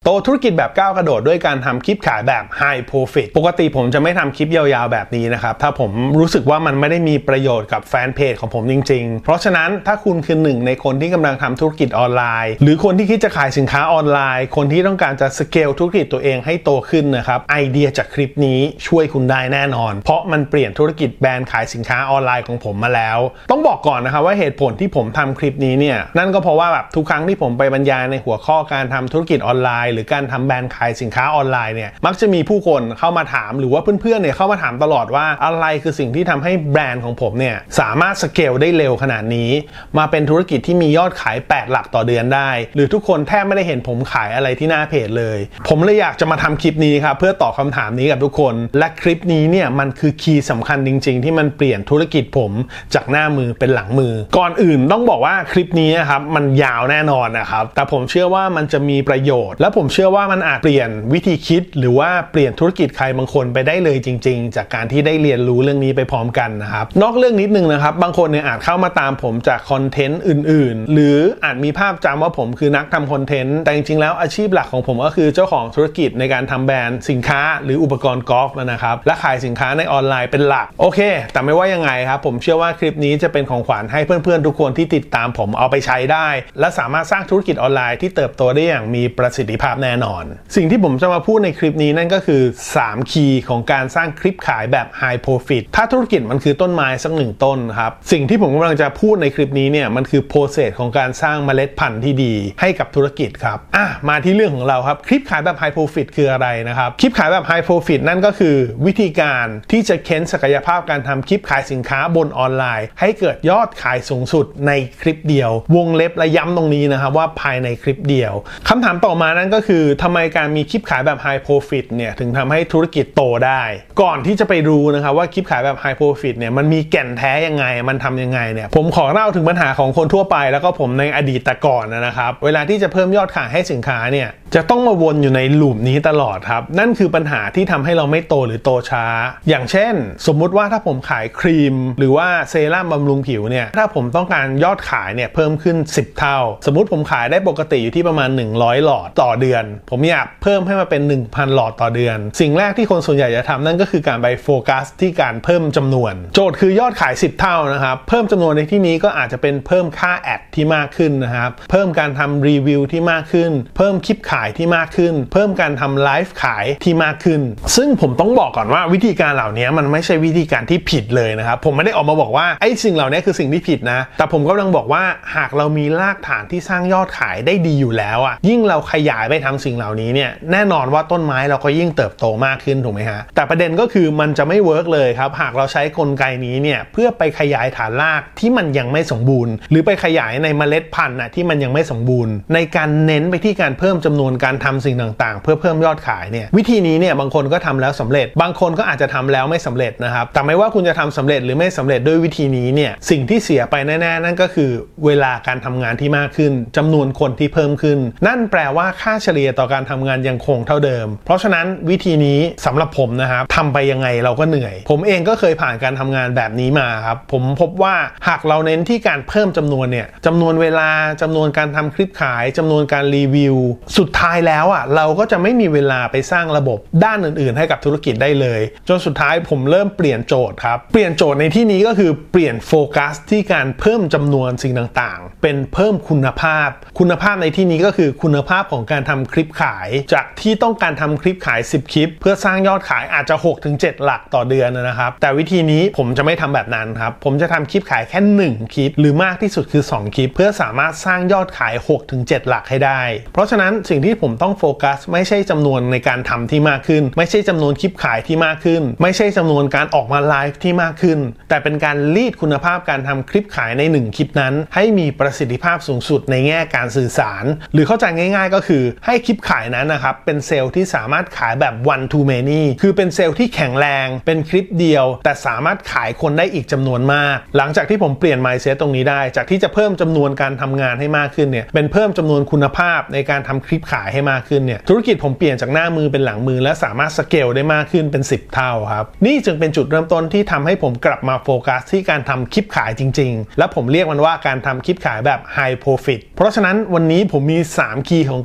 โตธุรกิจแบบก้าวกระโดดด้วยการทำคลิปขายแบบ High Profit ปกติผมจะไม่ทำคลิปยาวๆแบบนี้นะครับถ้าผมรู้สึกว่ามันไม่ได้มีประโยชน์กับแฟนเพจของผมจริงๆเพราะฉะนั้นถ้าคุณคือหนึ่งในคนที่กำลังทำธุรกิจออนไลน์หรือคนที่คิดจะขายสินค้าออนไลน์คนที่ต้องการจะสเกลธุรกิจตัวเองให้โตขึ้นนะครับไอเดียจากคลิปนี้ช่วยคุณได้แน่นอนเพราะมันเปลี่ยนธุรกิจแบรนด์ขายสินค้าออนไลน์ของผมมาแล้วต้องบอกก่อนนะครับว่าเหตุผลที่ผมทำคลิปนี้เนี่ยนั่นก็เพราะว่าแบบทุกครั้งที่ผมไปบรรยายในหัวข้อการทำธุรกิจออนไลน์หรือการทำแบรนด์ขายสินค้าออนไลน์เนี่ยมักจะมีผู้คนเข้ามาถามหรือว่าเพื่อนๆเนี่ยเข้ามาถามตลอดว่าอะไรคือสิ่งที่ทำให้แบรนด์ของผมเนี่ยสามารถสเกลได้เร็วขนาดนี้มาเป็นธุรกิจที่มียอดขาย8หลักต่อเดือนได้หรือทุกคนแทบไม่ได้เห็นผมขายอะไรที่หน้าเพจเลยผมเลยอยากจะมาทำคลิปนี้ครับเพื่อตอบคำถามนี้กับทุกคนและคลิปนี้เนี่ยมันคือคีย์สำคัญจริงๆที่มันเปลี่ยนธุรกิจผมจากหน้ามือเป็นหลังมือก่อนอื่นต้องบอกว่าคลิปนี้ครับมันยาวแน่นอนนะครับแต่ผมเชื่อว่ามันจะมีประโยชน์และผมเชื่อว่ามันอาจเปลี่ยนวิธีคิดหรือว่าเปลี่ยนธุรกิจใครบางคนไปได้เลยจริงๆจากการที่ได้เรียนรู้เรื่องนี้ไปพร้อมกันนะครับนอกเรื่องนิดนึงนะครับบางคนเนี่ยอาจเข้ามาตามผมจากคอนเทนต์อื่นๆหรืออาจมีภาพจำว่าผมคือนักทำคอนเทนต์แต่จริงๆแล้วอาชีพหลักของผมก็คือเจ้าของธุรกิจในการทำแบรนด์สินค้าหรืออุปกรณ์กอล์ฟนะครับและขายสินค้าในออนไลน์เป็นหลักโอเคแต่ไม่ว่ายังไงครับผมเชื่อว่าคลิปนี้จะเป็นของขวัญให้เพื่อนๆทุกคนที่ติดตามผมเอาไปใช้ได้และสามารถสร้างธุรกิจออนไลน์ที่เติบโตได้อย่างมีประสิทธิภาพแน่นอนสิ่งที่ผมจะมาพูดในคลิปนี้นั่นก็คือ3คีย์ของการสร้างคลิปขายแบบ High Profit ถ้าธุรกิจมันคือต้นไม้สัก1ต้นครับสิ่งที่ผมกำลังจะพูดในคลิปนี้เนี่ยมันคือโปรเซสของการสร้างเมล็ดพันธุ์ที่ดีให้กับธุรกิจครับมาที่เรื่องของเราครับคลิปขายแบบ High Profit คืออะไรนะครับคลิปขายแบบ High Profit นั่นก็คือวิธีการที่จะเค้นศักยภาพการทำคลิปขายสินค้าบนออนไลน์ให้เกิดยอดขายสูงสุดในคลิปเดียววงเล็บและย้ำตรงนี้นะครับว่าภายในคลิปเดียวคำถามต่อมานั่นก็คือทำไมการมีคลิปขายแบบ High Profit เนี่ยถึงทำให้ธุรกิจโตได้ก่อนที่จะไปรู้นะครับว่าคลิปขายแบบ High Profit เนี่ยมันมีแก่นแท้ยังไงมันทำยังไงเนี่ยผมขอเล่าถึงปัญหาของคนทั่วไปแล้วก็ผมในอดีตแต่ก่อนนะครับเวลาที่จะเพิ่มยอดขายให้สินค้าเนี่ยจะต้องมาวนอยู่ในลูปนี้ตลอดครับนั่นคือปัญหาที่ทำให้เราไม่โตหรือโตช้าอย่างเช่นสมมุติว่าถ้าผมขายครีมหรือว่าเซรั่มบำรุงผิวเนี่ยถ้าผมต้องการยอดขายเนี่ยเพิ่มขึ้น10เท่าสมมุติผมขายได้ปกติอยู่ที่ประมาณ100หลอดต่อเดือนผมอยากเพิ่มให้มาเป็น 1,000 หลอดต่อเดือนสิ่งแรกที่คนส่วนใหญ่จะทำนั่นก็คือการไปโฟกัสที่การเพิ่มจำนวนโจทย์คือยอดขาย10เท่านะครับเพิ่มจำนวนในที่นี้ก็อาจจะเป็นเพิ่มค่าแอดที่มากขึ้นนะครับเพิ่มการทำรีวิวที่มากขึ้นเพิ่มคลิปขายที่มากขึ้นเพิ่มการทำไลฟ์ขายที่มากขึ้นซึ่งผมต้องบอกก่อนว่าวิธีการเหล่านี้มันไม่ใช่วิธีการที่ผิดเลยนะครับผมไม่ได้ออกมาบอกว่าไอ้สิ่งเหล่านี้คือสิ่งที่ผิดนะแต่ผมกำลังบอกว่าหากเรามีรากฐานที่สร้างยอดขายได้ดีอยู่แล้วยิ่งเราขยายไปทำสิ่งเหล่านี้เนี่ยแน่นอนว่าต้นไม้เราก็ยิ่งเติบโตมากขึ้นถูกไหมฮะแต่ประเด็นก็คือมันจะไม่เวิร์กเลยครับหากเราใช้กลไกนี้เนี่ยเพื่อไปขยายฐานรากที่มันยังไม่สมบูรณ์หรือไปขยายในเมล็ดพันธุ์ที่มันยังไม่สมบูรณ์ในการเน้นไปที่การเพิ่มจำนวนการทำสิ่งต่างๆเพื่อเพิ่มยอดขายเนี่ยวิธีนี้เนี่ยบางคนก็ทำแล้วสำเร็จบางคนก็อาจจะทำแล้วไม่สำเร็จนะครับแต่ไม่ว่าคุณจะทำสำเร็จหรือไม่สำเร็จด้วยวิธีนี้เนี่ยสิ่งที่เสียไปแน่ๆนั่นก็คือเวลาการทำงานที่มากขึ้นจำนวนคนที่เพิ่มขึ้นนั่นแปลว่าค่าเฉลี่ยต่อการทำงานยังคงเท่าเดิมเพราะฉะนั้นวิธีนี้สำหรับผมนะครับทำไปยังไงเราก็เหนื่อยผมเองก็เคยผ่านการทำงานแบบนี้มาครับผมพบว่าหากเราเน้นที่การเพิ่มจำนวนเนี่ยจำนวนเวลาจำนวนการทำคลิปขายจำนวนการรีวิวสุดท้ายแล้วเราก็จะไม่มีเวลาไปสร้างระบบด้านอื่นๆให้กับธุรกิจได้เลยจนสุดท้ายผมเริ่มเปลี่ยนโจทย์ครับเปลี่ยนโจทย์ในที่นี้ก็คือเปลี่ยนโฟกัสที่การเพิ่มจำนวนสิ่งต่างๆเป็นเพิ่มคุณภาพในที่นี้ก็คือคุณภาพของการทำคลิปขายจากที่ต้องการทำคลิปขาย10คลิปเพื่อสร้างยอดขายอาจจะ 6-7 หลักต่อเดือนนะครับแต่วิธีนี้ผมจะไม่ทำแบบนั้นครับผมจะทำคลิปขายแค่1คลิปหรือมากที่สุดคือ2คลิปเพื่อสามารถสร้างยอดขาย 6-7 หลักให้ได้เพราะฉะนั้นสิ่งที่ผมต้องโฟกัสไม่ใช่จำนวนในการทำที่มากขึ้นไม่ใช่จำนวนคลิปขายที่มากขึ้นไม่ใช่จำนวนการออกมาไลฟ์ที่มากขึ้นแต่เป็นการรีดคุณภาพการทำคลิปขายใน1คลิปนั้นให้มีประสิทธิภาพสูงสุดในแง่การสื่อสารหรือเข้าใจง่ายๆก็คือให้คลิปขายนั้นนะครับเป็นเซลล์ที่สามารถขายแบบ one to many คือเป็นเซลล์ที่แข็งแรงเป็นคลิปเดียวแต่สามารถขายคนได้อีกจำนวนมากหลังจากที่ผมเปลี่ยน mindset ตรงนี้ได้จากที่จะเพิ่มจำนวนการทำงานให้มากขึ้นเนี่ยเป็นเพิ่มจำนวนคุณภาพในการทำคลิปขายให้มากขึ้นเนี่ยธุรกิจผมเปลี่ยนจากหน้ามือเป็นหลังมือและสามารถสเกลได้มากขึ้นเป็น10เท่าครับนี่จึงเป็นจุดเริ่มต้นที่ทำให้ผมกลับมาโฟกัสที่การทำคลิปขายจริงๆและผมเรียกมันว่าการทำคลิปขายแบบ High Profit เพราะฉะนั้นวันนี้ผมมี3คีย์ของการสร้าง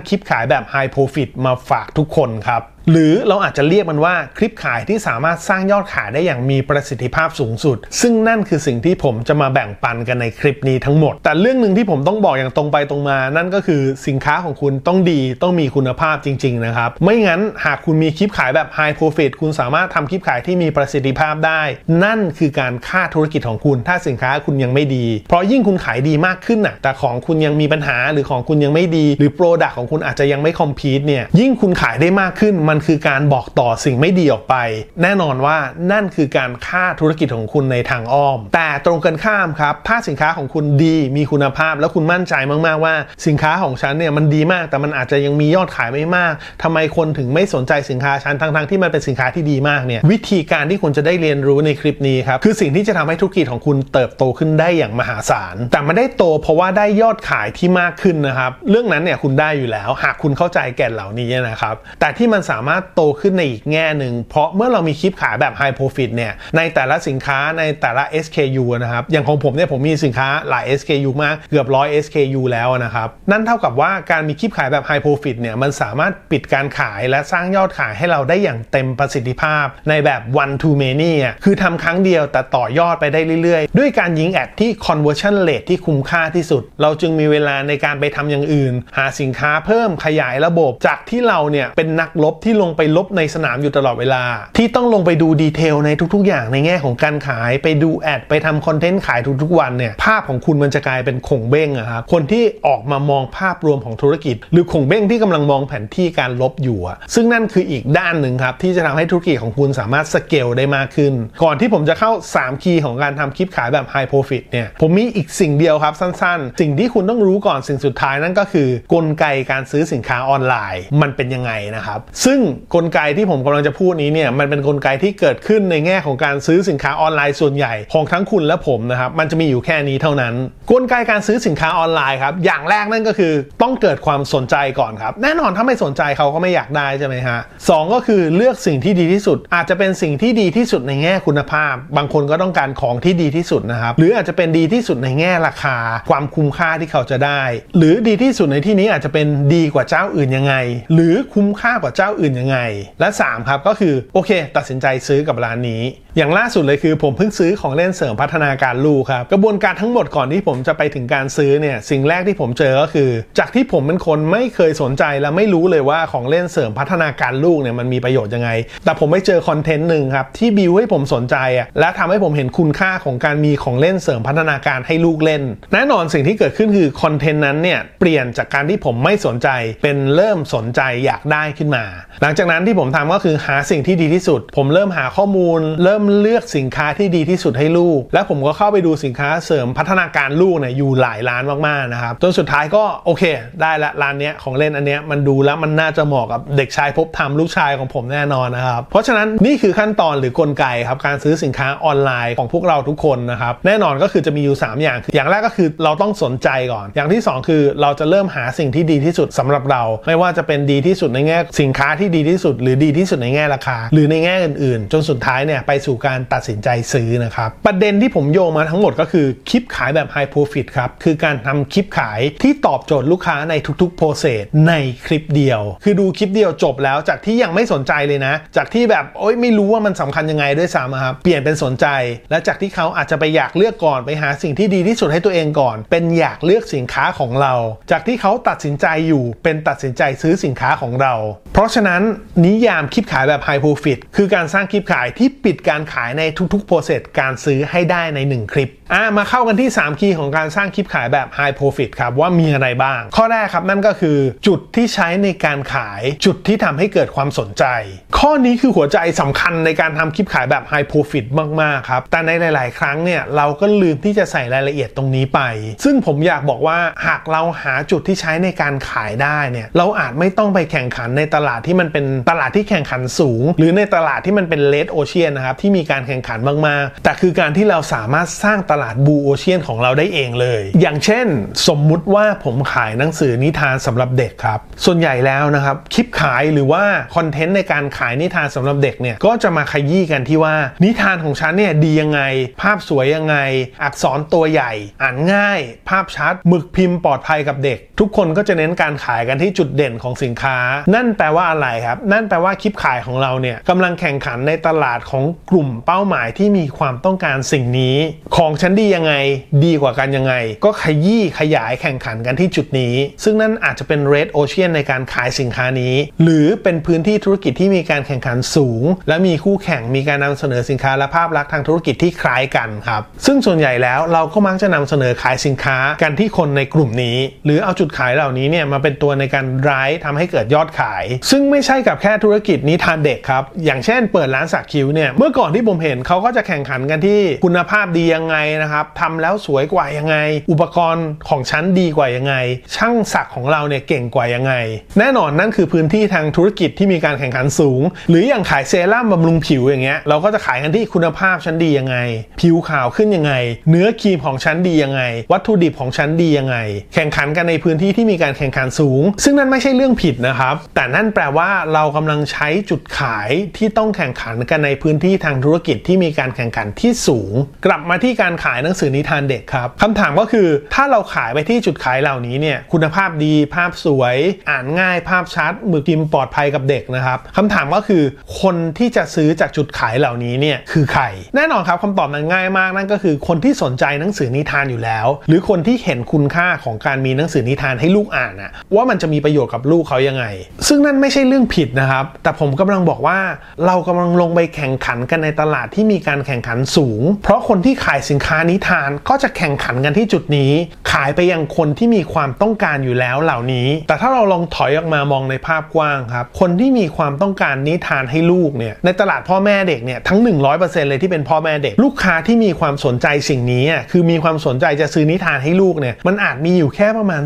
คลิปขายแบบ High Profit มาฝากทุกคนครับหรือเราอาจจะเรียกมันว่าคลิปขายที่สามารถสร้างยอดขายได้อย่างมีประสิทธิภาพสูงสุดซึ่งนั่นคือสิ่งที่ผมจะมาแบ่งปันกันในคลิปนี้ทั้งหมดแต่เรื่องหนึ่งที่ผมต้องบอกอย่างตรงไปตรงมานั่นก็คือสินค้าของคุณต้องดีต้องมีคุณภาพจริงๆนะครับไม่งั้นหากคุณมีคลิปขายแบบ High Profit คุณสามารถทำคลิปขายที่มีประสิทธิภาพได้นั่นคือการฆ่าธุรกิจของคุณถ้าสินค้าคุณยังไม่ดีเพราะยิ่งคุณขายดีมากขึ้นน่ะแต่ของคุณยังมีปัญหาหรือของคุณยังไม่ดีหรือโปรดักต์ของคุณอาจจะยังไม่คอมพีทเนี่ยยิ่งคุณขายได้มากขึ้นมันคือการบอกต่อสิ่งไม่ดีออกไปแน่นอนว่านั่นคือการฆ่าธุรกิจของคุณในทางอ้อมแต่ตรงกันข้ามครับถ้าสินค้าของคุณดีมีคุณภาพแล้วคุณมั่นใจมากๆว่าสินค้าของฉันเนี่ยมันดีมากแต่มันอาจจะยังมียอดขายไม่มากทำไมคนถึงไม่สนใจสินค้าฉันทั้งที่มันเป็นสินค้าที่ดีมากเนี่ยวิธีการที่คุณจะได้เรียนรู้ในคลิปนี้ครับคือสิ่งที่จะทำให้ธุรกิจของคุณเติบโตขึ้นได้อย่างมหาศาลแต่ไม่ได้โตเพราะว่าได้ยอดขายที่มากขึ้นนะครับเรื่องนั้นเนี่ยคุณได้อยู่แล้วหากคุณเข้าใจแก่นเหล่านี้นะครับแต่ที่มันสามารถโตขึ้นในอีกแง่หนึ่งเพราะเมื่อเรามีคลิปขายแบบ High Profit เนี่ยในแต่ละสินค้าในแต่ละ SKU นะครับอย่างของผมเนี่ยผมมีสินค้าหลาย SKU มากเกือบ100 SKU แล้วนะครับนั่นเท่ากับว่าการมีคลิปขายแบบ High Profit เนี่ยมันสามารถปิดการขายและสร้างยอดขายให้เราได้อย่างเต็มประสิทธิภาพในแบบ one to many คือทำครั้งเดียวแต่ต่อยอดไปได้เรื่อยๆด้วยการยิงแอดที่ conversion rate ที่คุ้มค่าที่สุดเราจึงมีเวลาในการไปทำอย่างอื่นหาสินค้าเพิ่มขยายระบบจากที่เราเนี่ยเป็นนักรบที่ลงไปรบในสนามอยู่ตลอดเวลาที่ต้องลงไปดูดีเทลในทุกๆอย่างในแง่ของการขายไปดูแอดไปทำคอนเทนต์ขายทุกๆวันเนี่ยภาพของคุณมันจะกลายเป็นข่งเบ้งอะครับคนที่ออกมามองภาพรวมของธุรกิจหรือข่งเบ้งที่กำลังมองแผนที่การลบอยู่ซึ่งนั่นคืออีกด้านหนึ่งครับที่จะทำให้ธุรกิจของคุณสามารถสเกลได้มากขึ้นก่อนที่ผมจะเข้า3คีย์ของการทำคลิปขายแบบ High Profit เนี่ยผมมีอีกสิ่งเดียวครับสั้นๆสิ่งที่คุณต้องรู้ก่อนสิ่งสุดท้ายนั่นก็คือกลไกการซื้อสินค้าออนไลน์มันเป็นยังไงนะครับซึ่งกลไกที่ผมกำลังจะพูดนี้เนี่ยมันเป็นกลไกที่เกิดขึ้นในแง่ของการซื้อสินค้าออนไลน์ส่วนใหญ่ของทั้งคุณและผมนะครับมันจะมีอยู่แค่นี้เท่านั้นกลไกการซื้อสินค้าออนไลน์ครับอย่างแรกนั่นก็คือต้องเกิดความสนใจก่อนครับแน่นอนถ้าไม่สนใจเขาก็ไม่อยากได้ใช่ไหมฮะ2ก็คือเลือกสิ่งที่ดีที่สุดอาจจะเป็นสิ่งที่ดีที่สุดในแง่คุณภาพบางคนก็ต้องการของที่ดีที่สุดนะครับหรืออาจจะเป็นดีที่สุดในแง่ราคาความคุ้มค่าที่เขาจะได้หรือดีที่สุดในที่นี้อาจจะเป็นดีกว่าเจ้าอื่นยังไงหรือคุ้มค่ากว่าเจ้าอื่นยังไงและ3ครับก็คือโอเคตัดสินใจซื้อกับร้านนี้อย่างล่าสุดเลยคือผมเพิ่งซื้อของเล่นเสริมพัฒนาการลูกครับกระบวนการทั้งหมดก่อนที่ผมจะไปถึงการซื้อเนี่ยสิ่งแรกที่ผมเจอก็คือจากที่ผมเป็นคนไม่เคยสนใจและไม่รู้เลยว่าของเล่นเสริมพัฒนาการลูกเนี่ยมันมีประโยชน์ยังไงแต่ผมไปเจอคอนเทนต์หนึ่งครับที่บิวให้ผมสนใจและทำให้ผมเห็นคุณค่าของการมีของเล่นเสริมพัฒนาการให้ลูกเล่นแน่นอนสิ่งที่เกิดขึ้นคือคอนเทนต์นั้นเนี่ยเปลี่ยนจากการที่ผมไม่สนใจเป็นเริ่มสนใจอยากได้ขึ้นมาหลังจากนั้นที่ผมทำก็คือหาสิ่งที่ดีที่สุดผมเริ่มหาข้อมูลเริ่มเลือกสินค้าที่ดีที่สุดให้ลูกและผมก็เข้าไปดูสินค้าเสริมพัฒนาการลูกเนี่ยอยู่หลายร้านมากๆนะครับจนสุดท้ายก็โอเคได้ละร้านเนี้ยของเล่นอันเนี้ยมันดูแล้วมันน่าจะเหมาะกับเด็กชายภพธรรมลูกชายของผมแน่นอนนะครับเพราะฉะนั้นนี่คือขั้นตอนหรือกลไกครับการซื้อสินค้าออนไลน์ของพวกเราทุกคนนะครับแน่นอนก็คือจะมีอยู่3อย่างอย่างแรกก็คือเราต้องสนใจก่อนอย่างที่2คือเราจะเริ่มหาสิ่งที่ดีที่สุดสำหรับเราไม่ว่าจะเป็นดีที่สุดในแง่สินค้าที่ดีที่สุดหรือดีที่สุดในแง่ราคาหรือในแง่อื่นๆจนสุดท้ายเนี่ยไปสู่การตัดสินใจซื้อนะครับประเด็นที่ผมโยงมาทั้งหมดก็คือคลิปขายแบบ High Profit ครับคือการทำคลิปขายที่ตอบโจทย์ลูกค้าในทุกๆ process ในคลิปเดียวคือดูคลิปเดียวจบแล้วจากที่ยังไม่สนใจเลยนะจากที่แบบไม่รู้ว่ามันสำคัญยังไงด้วยซ้ำครับเปลี่ยนเป็นสนใจและจากที่เขาอาจจะไปอยากเลือกก่อนไปหาสิ่งที่ดีที่สุดให้ตัวเองก่อนเป็นอยากเลือกสินค้าของเราจากที่เขาตัดสินใจอยู่เป็นตัดสินใจซื้อสินค้าของเราเพราะฉะนั้นนิยามคลิปขายแบบ High Profit คือการสร้างคลิปขายที่ปิดการขายในทุกๆ process การซื้อให้ได้ใน1คลิปมาเข้ากันที่3คีย์ของการสร้างคลิปขายแบบ High Profit ครับว่ามีอะไรบ้างข้อแรกครับนั่นก็คือจุดที่ใช้ในการขายจุดที่ทำให้เกิดความสนใจข้อนี้คือหัวใจสำคัญในการทำคลิปขายแบบ High Profit มากๆครับแต่ในหลายๆครั้งเนี่ยเราก็ลืมที่จะใส่รายละเอียดตรงนี้ไปซึ่งผมอยากบอกว่าหากเราหาจุดที่ใช้ในการขายได้เนี่ยเราอาจไม่ต้องไปแข่งขันในตลาดที่มันมันเป็นตลาดที่แข่งขันสูงหรือในตลาดที่มันเป็นเลดโอเชียนนะครับที่มีการแข่งขันมากๆแต่คือการที่เราสามารถสร้างตลาดบลูโอเชียนของเราได้เองเลยอย่างเช่นสมมุติว่าผมขายหนังสือนิทานสำหรับเด็กครับส่วนใหญ่แล้วนะครับคลิปขายหรือว่าคอนเทนต์ในการขายนิทานสำหรับเด็กเนี่ยก็จะมาขยี้กันที่ว่านิทานของฉันเนี่ยดียังไงภาพสวยยังไงอักษรตัวใหญ่อ่านง่ายภาพชัดหมึกพิมพ์ปลอดภัยกับเด็กทุกคนก็จะเน้นการขายกันที่จุดเด่นของสินค้านั่นแปลว่าอะไรครับนั่นแปลว่าคลิปขายของเราเนี่ยกำลังแข่งขันในตลาดของกลุ่มเป้าหมายที่มีความต้องการสิ่งนี้ของฉันดียังไงดีกว่ากันยังไงก็ขยี้ขยายแข่งขันกันที่จุดนี้ซึ่งนั่นอาจจะเป็นเรดโอเชียนในการขายสินค้านี้หรือเป็นพื้นที่ธุรกิจที่มีการแข่งขันสูงและมีคู่แข่งมีการนำเสนอสินค้าและภาพลักษณ์ทางธุรกิจที่คล้ายกันครับซึ่งส่วนใหญ่แล้วเราก็มักจะนำเสนอขายสินค้ากันที่คนในกลุ่มนี้หรือเอาจุดขายเหล่านี้เนี่ยมาเป็นตัวในการไดรฟ์ทำให้เกิดยอดขายซึ่งไม่ใช่กับแค่ธุรกิจนิทานเด็กครับอย่างเช่นเปิดร้านสักคิ้วเนี่ยเมื่อก่อนที่ผมเห็นเขาก็จะแข่งขันกันที่คุณภาพดียังไงนะครับทำแล้วสวยกว่ายังไงอุปกรณ์ของฉันดีกว่ายังไงช่างสักของเราเนี่ยเก่งกว่ายังไงแน่นอนนั่นคือพื้นที่ทางธุรกิจที่มีการแข่งขันสูงหรืออย่างขายเซรั่มบำรุงผิวอย่างเงี้ยเราก็จะขายกันที่คุณภาพฉันดียังไงผิวขาวขึ้นยังไงเนื้อครีมของฉันดียังไงวัตถุดิบของฉันดียังไงแข่งขันกันในพื้นที่ที่มีการแข่งขันสูงซึ่งนั่นไม่ใช่เรื่องผิดนะครับแต่นั่นแปลว่าเรากำลังใช้จุดขายที่ต้องแข่งขันกันในพื้นที่ทางธุรกิจที่มีการแข่งขันที่สูงกลับมาที่การขายหนังสือนิทานเด็กครับคำถามก็คือถ้าเราขายไปที่จุดขายเหล่านี้เนี่ยคุณภาพดีภาพสวยอ่านง่ายภาพชัดหมึกพิมพ์ปลอดภัยกับเด็กนะครับคำถามก็คือคนที่จะซื้อจากจุดขายเหล่านี้เนี่ยคือใครแน่นอนครับคำตอบนั้นง่ายมากนั่นก็คือคนที่สนใจหนังสือนิทานอยู่แล้วหรือคนที่เห็นคุณค่าของการมีหนังสือนิทานให้ลูกอ่านนะว่ามันจะมีประโยชน์กับลูกเขายังไงซึ่งนั่นไม่ใช่เรื่องผิดนะครับแต่ผมกำลังบอกว่าเรากำลังลงไปแข่งขันกันในตลาดที่มีการแข่งขันสูงเพราะคนที่ขายสินค้านิทานก็จะแข่งขันกันที่จุดนี้ขายไปยังคนที่มีความต้องการอยู่แล้วเหล่านี้แต่ถ้าเราลองถอยออกมามองในภาพกว้างครับคนที่มีความต้องการนิทานให้ลูกเนี่ยในตลาดพ่อแม่เด็กเนี่ยทั้ง 100% เลยที่เป็นพ่อแม่เด็กลูกค้าที่มีความสนใจสิ่งนี้คือมีความสนใจจะซื้อนิทานให้ลูกเนี่ยมันอาจมีอยู่แค่ประมาณ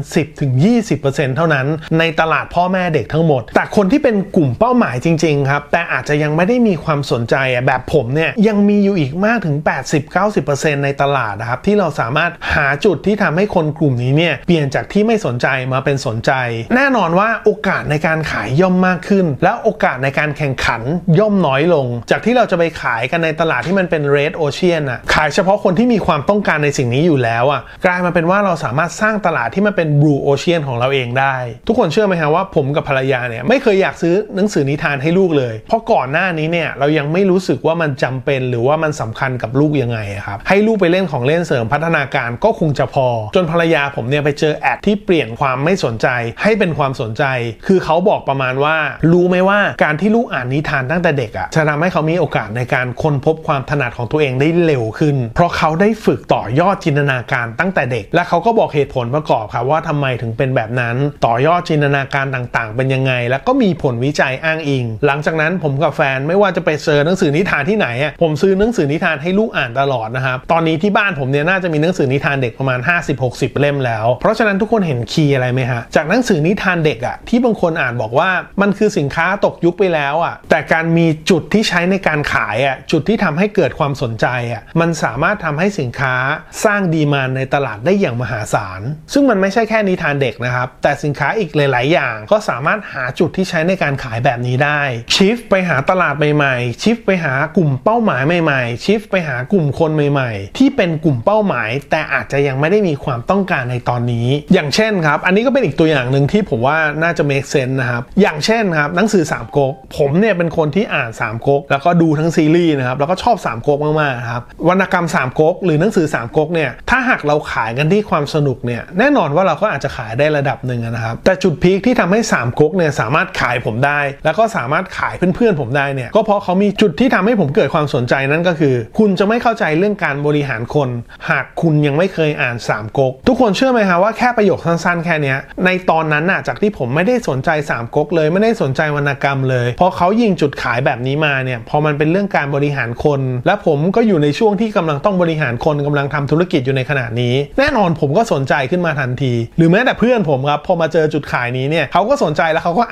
10-20% เท่านั้นในตลาดพ่อแม่เด็กทั้งหมดแต่คนที่เป็นกลุ่มเป้าหมายจริงๆครับแต่อาจจะยังไม่ได้มีความสนใจแบบผมเนี่ยยังมีอยู่อีกมากถึง 80-90% ในตลาดนะครับที่เราสามารถหาจุดที่ทำให้คนกลุ่มนี้เนี่ยเปลี่ยนจากที่ไม่สนใจมาเป็นสนใจแน่นอนว่าโอกาสในการขายย่อมมากขึ้นและโอกาสในการแข่งขันย่อมน้อยลงจากที่เราจะไปขายกันในตลาดที่มันเป็นเรดโอเชียนขายเฉพาะคนที่มีความต้องการในสิ่งนี้อยู่แล้วกลายมาเป็นว่าเราสามารถสร้างตลาดที่มันเป็นบลูโอเชียนของเราเองได้ทุกคนเชื่อไหมครับว่าผมกับภรรยาเนี่ยไม่เคยอยากซื้อหนังสือนิทานให้ลูกเลยเพราะก่อนหน้านี้เนี่ยเรายังไม่รู้สึกว่ามันจำเป็นหรือว่ามันสำคัญกับลูกยังไงครับให้ลูกไปเล่นของเล่นเสริมพัฒนาการก็คงจะพอจนภรรยาผมเนี่ยไปเจอแอดที่เปลี่ยนความไม่สนใจให้เป็นความสนใจคือเขาบอกประมาณว่ารู้ไหมว่าการที่ลูกอ่านนิทานตั้งแต่เด็กจะทำให้เขามีโอกาสในการค้นพบความถนัดของตัวเองได้เร็วขึ้นเพราะเขาได้ฝึกต่อยอดจินตนาการตั้งแต่เด็กและเขาก็บอกเหตุผลประกอบครับว่าทำไมถึงเป็นแบบนั้นต่อยอดจินตนาการต่างๆเป็นยังไงแล้วก็มีผลวิจัยอ้างอิงหลังจากนั้นผมกับแฟนไม่ว่าจะไปเซิร์ชหนังสือนิทานที่ไหนผมซื้อหนังสือนิทานให้ลูกอ่านตลอดนะครับตอนนี้ที่บ้านผมเนี่ยน่าจะมีหนังสือนิทานเด็กประมาณ 50-60 เล่มแล้วเพราะฉะนั้นทุกคนเห็นคีย์อะไรไหมฮะจากหนังสือนิทานเด็กที่บางคนอ่านบอกว่ามันคือสินค้าตกยุคไปแล้วแต่การมีจุดที่ใช้ในการขายจุดที่ทำให้เกิดความสนใจมันสามารถทำให้สินค้าสร้างดีมานด์ในตลาดได้อย่างมหาศาลซึ่งมันไม่ใช่แค่นิทานเด็กนะครับแต่สินค้าอีกหลายๆอย่างก็สามารถหาจุดที่ใช้ในการขายแบบนี้ได้ชิฟไปหาตลาดใหม่ๆชิฟไปหากลุ่มเป้าหมายใหม่ๆชิฟไปหากลุ่มคนใหม่ๆที่เป็นกลุ่มเป้าหมายแต่อาจจะยังไม่ได้มีความต้องการในตอนนี้อย่างเช่นครับอันนี้ก็เป็นอีกตัวอย่างหนึ่งที่ผมว่าน่าจะ make sense นะครับอย่างเช่นครับหนังสือสามก๊กผมเนี่ยเป็นคนที่อ่านสามก๊กแล้วก็ดูทั้งซีรีส์นะครับแล้วก็ชอบสามก๊กมากๆครับวรรณกรรมสามก๊กหรือหนังสือสามก๊กเนี่ยถ้าหากเราขายกันที่ความสนุกเนี่ยแน่นอนว่าเราก็อาจจะขายได้ระดับหนึ่งนะครับแต่จุดพีคที่ทำให้สามก๊กเนี่ยสามารถขายผมได้แล้วก็สามารถขายเพื่อนๆผมได้เนี่ยก็เพราะเขามีจุดที่ทำให้ผมเกิดความสนใจนั่นก็คือคุณจะไม่เข้าใจเรื่องการบริหารคนหากคุณยังไม่เคยอ่านสามก๊กทุกคนเชื่อไหมครับว่าแค่ประโยคสั้นๆแค่นี้ในตอนนั้นจากที่ผมไม่ได้สนใจสามก๊กเลยไม่ได้สนใจวรรณกรรมเลยพอเขายิงจุดขายแบบนี้มาเนี่ยพอมันเป็นเรื่องการบริหารคนและผมก็อยู่ในช่วงที่กำลังต้องบริหารคนกำลังทำธุรกิจอยู่ในขณะนี้แน่นอนผมก็สนใจขึ้นมาทันทีหรือแม้แต่เพื่อนผมครับพอมาเจอจุดขายนี้เนี่ยเขาก็สนใจแล้วเขาก็อ่านพร้อม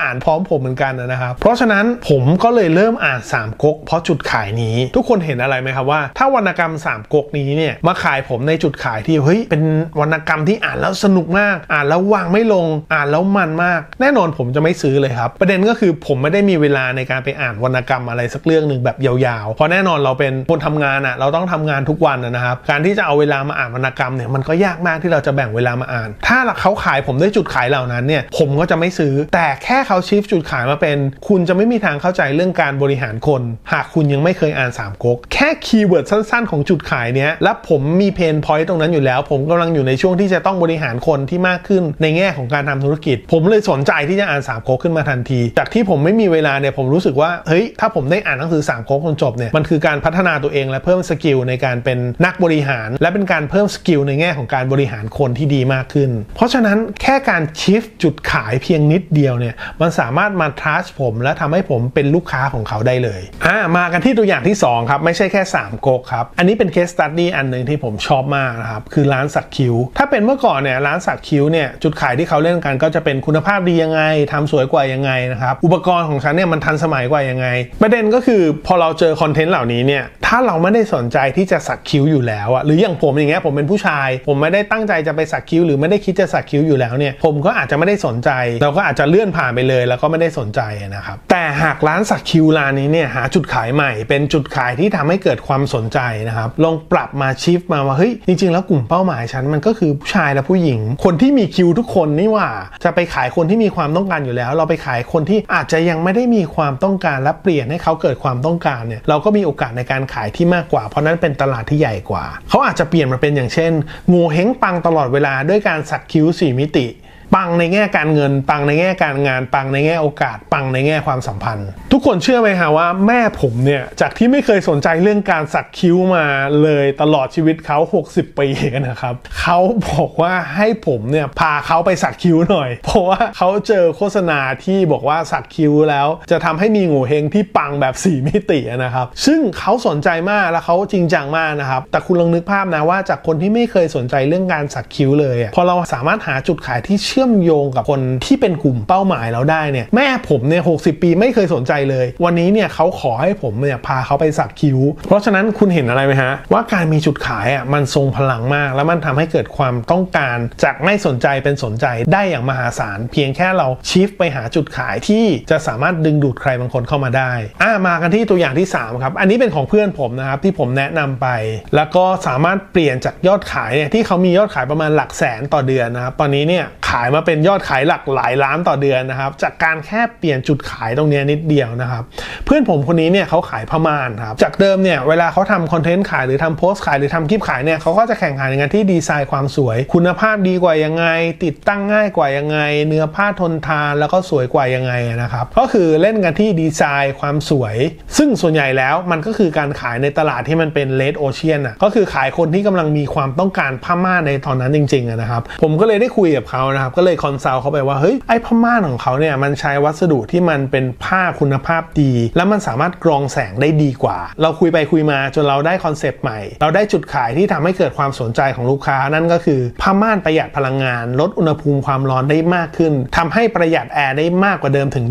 ผมเหมือนกันนะครับเพราะฉะนั้นผมก็เลยเริ่มอ่านสามก๊กเพราะจุดขายนี้ทุกคนเห็นอะไรไหมครับว่าถ้าวรรณกรรมสามก๊กนี้เนี่ยมาขายผมในจุดขายที่เฮ้ยเป็นวรรณกรรมที่อ่านแล้วสนุกมากอ่านแล้ววางไม่ลงอ่านแล้วมันมากแน่นอนผมจะไม่ซื้อเลยครับประเด็นก็คือผมไม่ได้มีเวลาในการไปอ่านวรรณกรรมอะไรสักเรื่องนึงแบบยาวๆเพราะแน่นอนเราเป็นคนทำงานเราต้องทำงานทุกวันนะครับการที่จะเอาเวลามาอ่านวรรณกรรมเนี่ยมันก็ยากมากที่เราจะแบ่งเวลามาอ่านถ้าเขาขายผมด้วยจุดขายเหล่านั้นเนี่ยผมก็จะไม่ซื้อแต่แค่เขาชิฟจุดขายมาเป็นคุณจะไม่มีทางเข้าใจเรื่องการบริหารคนหากคุณยังไม่เคยอ่านสามก๊กแค่คีย์เวิร์ดสั้นๆของจุดขายเนี้ยและผมมีเพนพอยต์ตรงนั้นอยู่แล้วผมกำลังอยู่ในช่วงที่จะต้องบริหารคนที่มากขึ้นในแง่ของการทำธุรกิจผมเลยสนใจที่จะอ่านสามก๊กขึ้นมาทันทีจากที่ผมไม่มีเวลาเนี่ยผมรู้สึกว่าเฮ้ยถ้าผมได้อ่านหนังสือสามก๊กจนจบเนี่ยมันคือการพัฒนาตัวเองและเพิ่มสกิลในการเป็นนักบริหารและเป็นการเพิ่มสกิลในแง่ของการบริหารคนที่ดีมากขึ้นเพราะฉะนั้นแค่การชิฟจุดขายเพียงนิดเดียวเนี่ยมันสามารถมาทรัสผมและทำให้ผมเป็นลูกค้าของเขาได้เลยมากันที่ตัวอย่างที่2ครับไม่ใช่แค่3ก๊กครับอันนี้เป็นเคสสตั๊ดดี้อันนึงที่ผมชอบมากนะครับคือร้านสักคิ้วถ้าเป็นเมื่อก่อนเนี่ยร้านสักคิ้วเนี่ยจุดขายที่เขาเล่นกันก็จะเป็นคุณภาพดียังไงทำสวยกว่ายังไงนะครับอุปกรณ์ของฉันเนี่ยมันทันสมัยกว่ายังไงประเด็นก็คือพอเราเจอคอนเทนต์เหล่านี้เนี่ยถ้าเราไม่ได้สนใจที่จะสักคิ้วอยู่แล้วหรืออย่างผมอย่างเงี้ยผมเป็นผู้ชายผมไม่ได้ตั้งใจจะไปสักคิ้วหรือไม่ได้คิดจะสักคิ้วอยู่แล้วเนี่ยผมก็อาจจะไม่ได้สนใจเราก็อาจจะเลื่อนผ่านไปเลยแล้วก็ไม่ได้สนใจนะครับแต่หากร้านสักคิ้วร้านนี้เนี่ยหาจุดขายใหม่เป็นจุดขายที่ทำให้เกิดความสนใจนะครับลองปรับมาชิฟมาว่าเฮ้ยจริงๆแล้วกลุ่มเป้าหมายฉันมันก็คือผู้ชายและผู้หญิงคนที่มีคิ้วทุกคนนี่ว่าจะไปขายคนที่มีความต้องการอยู่แล้วเราไปขายคนที่อาจจะยังไม่ได้มีความต้องการและเปลี่ยนให้เขาเกิดความต้องการเนี่ยเราก็มีโอกาสในการขายที่มากกว่าเพราะนั้นเป็นตลาดที่ใหญ่กว่าเขาอาจจะเปลี่ยนมาเป็นอย่างเช่นโง่เฮงปังตลอดเวลาด้วยการสักคิ้ว4มิติปังในแง่การเงินปังในแง่การงานปังในแง่โอกาสปังในแง่ความสัมพันธ์ทุกคนเชื่อไหมฮะว่าแม่ผมเนี่ยจากที่ไม่เคยสนใจเรื่องการสักคิ้วมาเลยตลอดชีวิตเขา60ปีนะครับเขาบอกว่าให้ผมเนี่ยพาเขาไปสักคิ้วหน่อยเพราะว่าเขาเจอโฆษณาที่บอกว่าสักคิ้วแล้วจะทำให้มีโง่เฮงที่ปังแบบ4มิตินะครับซึ่งเขาสนใจมากและเขาจริงจังมากนะครับแต่คุณลองนึกภาพนะว่าจากคนที่ไม่เคยสนใจเรื่องการสักคิ้วเลยพอเราสามารถหาจุดขายที่เชื่อมโยงกับคนที่เป็นกลุ่มเป้าหมายเราได้เนี่ยแม่ผมเนี่ย60ปีไม่เคยสนใจเลยวันนี้เนี่ยเขาขอให้ผมเนี่ยพาเขาไปสักคิ้วเพราะฉะนั้นคุณเห็นอะไรไหมฮะว่าการมีจุดขายมันทรงพลังมากแล้วมันทำให้เกิดความต้องการจากไม่สนใจเป็นสนใจได้อย่างมหาศาลเพียงแค่เราชิฟไปหาจุดขายที่จะสามารถดึงดูดใครบางคนเข้ามาได้มากันที่ตัวอย่างที่3ครับอันนี้เป็นของเพื่อนผมนะครับที่ผมแนะนำไปแล้วก็สามารถเปลี่ยนจากยอดขายเนี่ยที่เขามียอดขายประมาณหลักแสนต่อเดือนนะครับตอนนี้เนี่ยขายมาเป็นยอดขายหลักหลายล้านต่อเดือนนะครับจากการแค่เปลี่ยนจุดขายตรงนี้นิดเดียวนะครับเพื่อนผมคนนี้เนี่ยเขาขายผ้าม่านครับจากเดิมเนี่ยเวลาเขาทำคอนเทนต์ขายหรือทำโพสต์ขายหรือทำคลิปขายเนี่ยเขาก็จะแข่งขันกันที่ดีไซน์ความสวยคุณภาพดีกว่ายังไงติดตั้งง่ายกว่ายังไงเนื้อผ้าทนทานแล้วก็สวยกว่ายังไงนะครับก็คือเล่นกันที่ดีไซน์ความสวยซึ่งส่วนใหญ่แล้วมันก็คือการขายในตลาดที่มันเป็นเลดโอเชียนก็คือขายคนที่กำลังมีความต้องการผ้าม่านในตอนนั้นจริงๆนะครับผมก็เลยได้คุยกับเขานะครับก็เลยคอนซัลท์เขาไปว่าเฮ้ยไอ้ผ้าม่านของเขาเนี่ยมันใช้วัสดุที่มันเป็นผ้าคุณภาพดีแล้วมันสามารถกรองแสงได้ดีกว่าเราคุยไปคุยมาจนเราได้คอนเซปต์ใหม่เราได้จุดขายที่ทำให้เกิดความสนใจของลูกค้านั่นก็คือผ้าม่านประหยัดพลังงานลดอุณหภูมิความร้อนได้มากขึ้นทำให้ประหยัดแอร์ได้มากกว่าเดิมถึง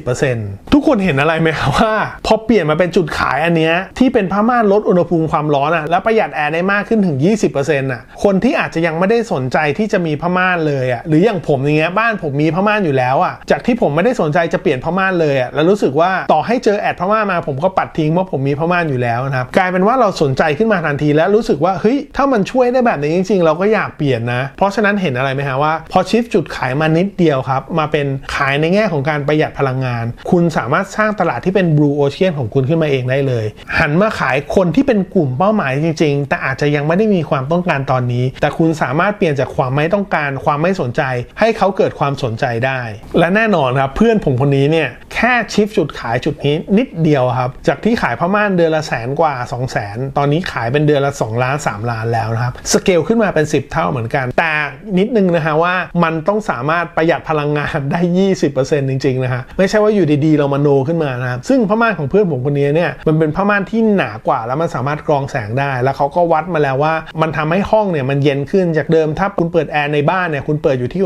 20% ทุกคนเห็นอะไรไหมครับว่าพอเปลี่ยนมาเป็นจุดขายอันเนี้ยที่เป็นผ้าม่านลดอุณหภูมิความร้อนแล้วประหยัดแอร์ได้มากขึ้นถึง 20% คนที่อาจจะยังไม่ได้สนใจที่จะมีผ้าม่านเลยหรืออย่างผมอย่างเงี้ยบ้านผมมีผ้าม่านอยู่แล้วจากที่ผมไม่ได้สนใจจะเปลี่ยนผ้าม่านเลยแล้วรู้สึกว่าต่อให้เจอแอดผ้าม่านมาผมก็ปัดทิ้งเพราะผมมีผ้าม่านอยู่แล้วนะครับกลายเป็นว่าเราสนใจขึ้นมาทันทีแล้วรู้สึกว่าเฮ้ยถ้ามันช่วยได้แบบนี้จริงๆเราก็อยากเปลี่ยนนะเพราะฉะนั้นเห็นอะไรไหมฮะว่าพอชิฟจุดขายมานิดเดียวครับมาเป็นขายในแง่ของการประหยัดพลังงานคุณสามารถสร้างตลาดที่เป็นบลูโอเชียนของคุณขึ้นมาเองได้เลยหันมาขายคนที่เป็นกลุ่มเป้าหมายจริงๆแต่อาจจะยังไม่ได้มีความต้องการตอนนี้แต่คุณสามารถเปลี่ยนจากความไม่ต้องการความไม่สนใจให้เขาเกิดความสนใจได้และแน่นอนครับเพื่อนผมคนนี้เนี่ยแค่ชิฟจุดขายจุดนี้นิดเดียวครับจากที่ขายผ้าม่านเดือนละแสนกว่า 200,000 ตอนนี้ขายเป็นเดือนละ2ล้าน3ล้านแล้วนะครับสเกลขึ้นมาเป็น10เท่าเหมือนกันแต่นิดนึงนะฮะว่ามันต้องสามารถประหยัดพลังงานได้ 20% จริงๆนะฮะไม่ใช่ว่าอยู่ดีๆเรามาโนขึ้นมานะครับซึ่งผ้าม่านของเพื่อนผมคนนี้เนี่ยมันเป็นผ้าม่านที่หนากว่าแล้วมันสามารถกรองแสงได้แล้วเขาก็วัดมาแล้วว่ามันทำให้ห้องเนี่ยมันเย็นขึ้นจากเดิมถ้าคุณเปิดแอร์ในบ้านเนี่ยคุณเปิดอยู่ที่อุณ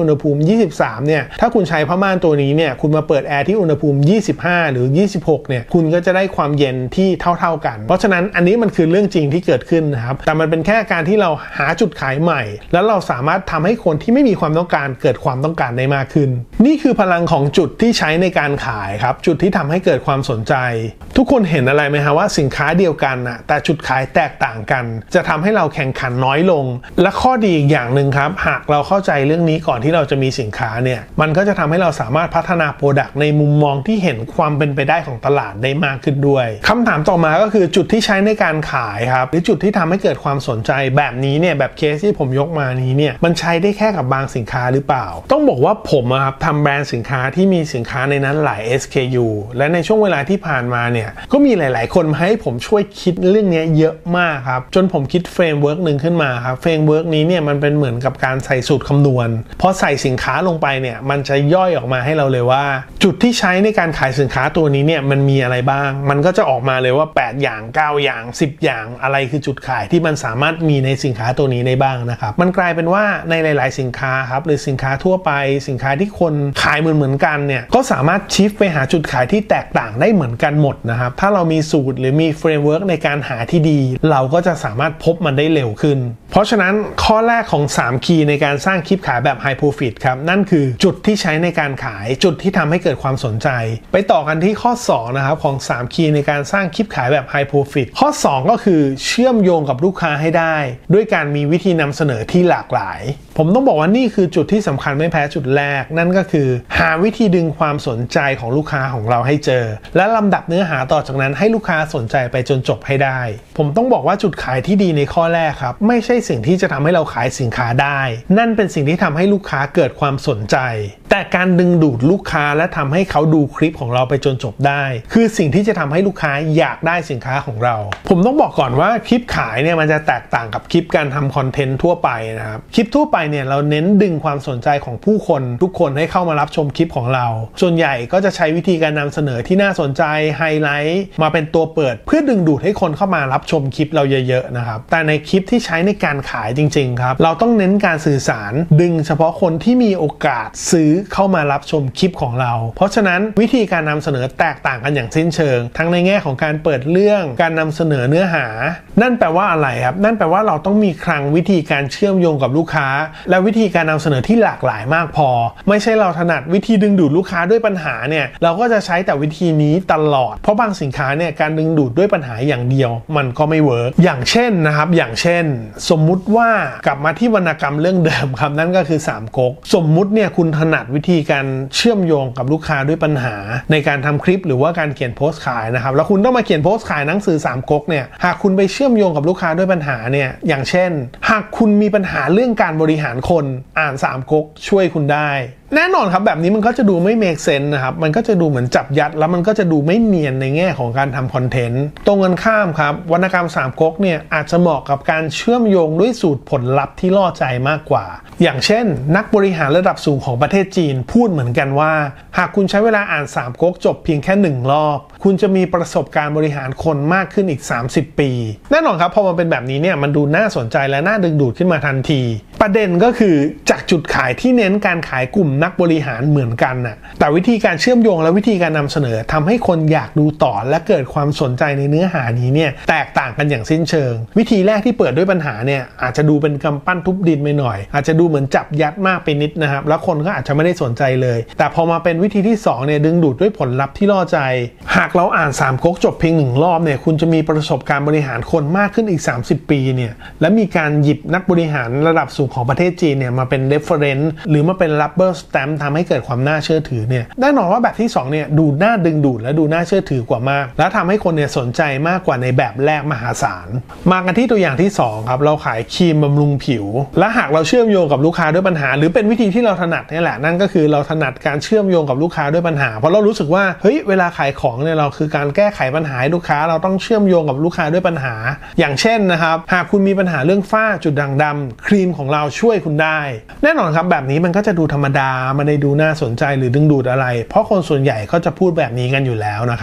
ณหภูมิ23เนี่ยถ้าคุณใช้ผ้าม่านตัวนี้เนี่ยคุณมาเปิดแอร์ที่อุณหภูมิ25หรือ26เนี่ยคุณก็จะได้ความเย็นที่เท่ากันเพราะฉะนั้นอันนี้มันคือเรื่องจริงที่เกิดขึ้นนะครับแต่มันเป็นแค่การที่เราหาจุดขายใหม่แล้วเราสามารถทำให้คนที่ไม่มีความต้องการเกิดความต้องการได้มากขึ้นนี่คือพลังของจุดที่ใช้ในการขายครับจุดที่ทำให้เกิดความสนใจทุกคนเห็นอะไรไหมฮะว่าสินค้าเดียวกันนะแต่จุดขายแตกต่างกันจะทำให้เราแข่งขันน้อยลงและข้อดีอีกอย่างหนึ่งครับหากเราเข้าใจเรื่องนี้ก่อนที่เราจะมีสินค้าเนี่ยมันก็จะทำให้เราสามารถพัฒนาโปรดักต์ในมุมมองที่เห็นความเป็นไปได้ของตลาดได้มากขึ้นด้วยคำถามต่อมาก็คือจุดที่ใช้ในการขายครับหรือจุดที่ทำให้เกิดความสนใจแบบนี้เนี่ยแบบเคสที่ผมยกมานี้เนี่ยมันใช้ได้แค่กับบางสินค้าหรือเปล่าต้องบอกว่าผมครับทำแบรนด์สินค้าที่มีสินค้าในนั้นหลาย SKU และในช่วงเวลาที่ผ่านมาเนี่ยก็มีหลายๆคนมาให้ผมช่วยคิดเรื่องนี้เยอะมากครับจนผมคิดเฟรมเวิร์กหนึ่งขึ้นมาครับเฟรมเวิร์กนี้เนี่ยมันเป็นเหมือนกับการใส่สูตรคำนวณพอใส่สินค้าลงไปเนี่ยมันจะย่อยออกมาให้เราเลยว่าจุดที่ใช้ในการขายสินค้าตัวนี้เนี่ยมันมีอะไรบ้างมันก็จะออกมาเลยว่า8อย่าง9อย่าง10อย่างอะไรคือจุดขายที่มันสามารถมีในสินค้าตัวนี้ได้บ้างนะครับมันกลายเป็นว่าในหลายๆสินค้าครับหรือสินค้าทั่วไปสินค้าที่คนขายเหมือนกันเนี่ยก็สามารถชิฟไปหาจุดขายที่แตกต่างได้เหมือนกันหมดนะครับถ้าเรามีสูตรหรือมีเฟรมเวิร์กในการหาที่ดีเราก็จะสามารถพบมันได้เร็วขึ้นเพราะฉะนั้นข้อแรกของ3คีย์ในการสร้างคลิปขายแบบ High Profit ครับนั่นคือจุดที่ใช้ในการขายจุดที่ทำให้เกิดความสนใจไปต่อกันที่ข้อ2นะครับของ3คีย์ในการสร้างคลิปขายแบบ High Profit ข้อ2ก็คือเชื่อมโยงกับลูกค้าให้ได้ด้วยการมีวิธีนำเสนอที่หลากหลายผมต้องบอกว่านี่คือจุดที่สำคัญไม่แพ้จุดแรกนั่นก็คือหาวิธีดึงความสนใจของลูกค้าของเราให้เจอและลำดับเนื้อหาต่อจากนั้นให้ลูกค้าสนใจไปจนจบให้ได้ผมต้องบอกว่าจุดขายที่ดีในข้อแรกครับไม่ใช่สิ่งที่จะทำให้เราขายสินค้าได้นั่นเป็นสิ่งที่ทำให้ลูกค้าเกิดความสนใจแต่การดึงดูดลูกค้าและทำให้เขาดูคลิปของเราไปจนจบได้คือสิ่งที่จะทำให้ลูกค้าอยากได้สินค้าของเราผมต้องบอกก่อนว่าคลิปขายเนี่ยมันจะแตกต่างกับคลิปการทำคอนเทนต์ทั่วไปนะครับคลิปทั่วไปเนี่ยเราเน้นดึงความสนใจของผู้คนทุกคนให้เข้ามารับชมคลิปของเราส่วนใหญ่ก็จะใช้วิธีการนำเสนอที่น่าสนใจไฮไลท์มาเป็นตัวเปิดเพื่อดึงดูดให้คนเข้ามารับชมคลิปเราเยอะๆนะครับแต่ในคลิปที่ใช้ในการขายจริงๆครับเราต้องเน้นการสื่อสารดึงเฉพาะคนที่มีโอกาสซื้อเข้ามารับชมคลิปของเราเพราะฉะนั้นวิธีการนำเสนอแตกต่างกันอย่างสิ้นเชิงทั้งในแง่ของการเปิดเรื่องการนำเสนอเนื้อหานั่นแปลว่าอะไรครับนั่นแปลว่าเราต้องมีคลังวิธีการเชื่อมโยงกับลูกค้าและวิธีการนำเสนอที่หลากหลายมากพอไม่ใช่เราถนัดวิธีดึงดูดลูกค้าด้วยปัญหาเนี่ยเราก็จะใช้แต่วิธีนี้ตลอดเพราะบางสินค้าเนี่ยการดึงดูดด้วยปัญหาอย่างเดียวมันก็ไม่เวิร์กอย่างเช่นนะครับอย่างเช่นสมมุติว่ากลับมาที่วรรณกรรมเรื่องเดิมครับนั่นก็คือ3ก๊กสมมุติเนี่ยคุณถนัดวิธีการเชื่อมโยงกับลูกค้าด้วยปัญหาในการทำคลิปหรือว่าการเขียนโพสต์ขายนะครับแล้วคุณต้องมาเขียนโพสต์ขายหนังสือ3ก๊กเนี่ยหากคุณไปเชื่อมโยงกับลูกค้าด้วยปัญหาเนี่ยอย่างเช่นหากคุณมีปัญหาเรื่องการบริหารคนอ่าน3ก๊กช่วยคุณได้แน่นอนครับแบบนี้มันก็จะดูไม่เมคเซนส์นะครับมันก็จะดูเหมือนจับยัดแล้วมันก็จะดูไม่เนียนในแง่ของการทำคอนเทนต์ตรงกันข้ามครับวรรณกรรม3ก๊กเนี่ยอาจจะเหมาะกับการเชื่อมโยงด้วยสูตรผลลัพธ์ที่ล่อใจมากกว่าอย่างเช่นนักบริหารระดับสูงของประเทศจีนพูดเหมือนกันว่าหากคุณใช้เวลาอ่าน3ก๊กจบเพียงแค่1รอบคุณจะมีประสบการณ์บริหารคนมากขึ้นอีก30ปีแน่นอนครับพอมันเป็นแบบนี้เนี่ยมันดูน่าสนใจและน่าดึงดูดขึ้นมาทันทีประเด็นก็คือจากจุดขายที่เน้นการขายกลุ่มนักบริหารเหมือนกันน่ะแต่วิธีการเชื่อมโยงและวิธีการนำเสนอทำให้คนอยากดูต่อและเกิดความสนใจในเนื้อหานี้เนี่ยแตกต่างกันอย่างสิ้นเชิงวิธีแรกที่เปิดด้วยปัญหาเนี่ยอาจจะดูเป็นกำปั้นทุบดินไปหน่อยอาจจะดูเหมือนจับยัดมากไปนิดนะครับแล้วคนก็อาจจะไม่ได้สนใจเลยแต่พอมาเป็นวิธีที่2เนี่ยดึงดูดด้วยผลลัพธ์ที่ล่อใจหากเราอ่าน3ก๊กจบเพียง1รอบเนี่ยคุณจะมีประสบการณ์บริหารคนมากขึ้นอีก30ปีเนี่ยและมีการหยิบนักบริหารระดับสูงของประเทศจีนเนี่ยมาเป็น reference หรือมาเป็น rubber stamp ทำให้เกิดความน่าเชื่อถือเนี่ยแน่นอนว่าแบบที่2เนี่ยดูน่าดึงดูดและดูน่าเชื่อถือกว่ามากและทำให้คนเนี่ยสนใจมากกว่าในแบบแรกมหาศาลมากันที่ตัวอย่างที่2ครับเราขายครีมบำรุงผิวและหากเราเชื่อมโยงกับลูกค้าด้วยปัญหาหรือเป็นวิธีที่เราถนัดนี่แหละนั่นก็คือเราถนัดการเชื่อมโยงกับลูกค้าด้วยปัญหาเพราะเรารู้สึกว่าเฮ้ยเวลาขายของเนี่ยเราคือการแก้ไขปัญหาให้ลูกค้าเราต้องเชื่อมโยงกับลูกค้าด้วยปัญหาอย่างเช่นนะครับหากคุณมีปัญหาเรื่องฝ้าจุดด่างดำครีมของเราช่วยคุณได้แน่นอนครับแบบนี้มันก็จะดูธรรมดาไม่ได้ดูน่าสนใจหรือดึงดูดอะไรเพราะคนส่วนใหญ่ก็จะพูดแบบนี้กันอยู่แล้วนะครับท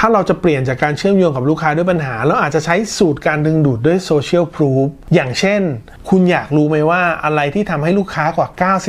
ถ้าเราจะเปลี่ยนจากการเชื่อมโยงกับลูกค้าด้วยปัญหาเราอาจจะใช้สูตรการดึงดูดด้วยโซเชียลพรูฟอย่างเช่นคุณอยากรู้ไหมว่าอะไรที่ทำให้ลูกค้ากว่า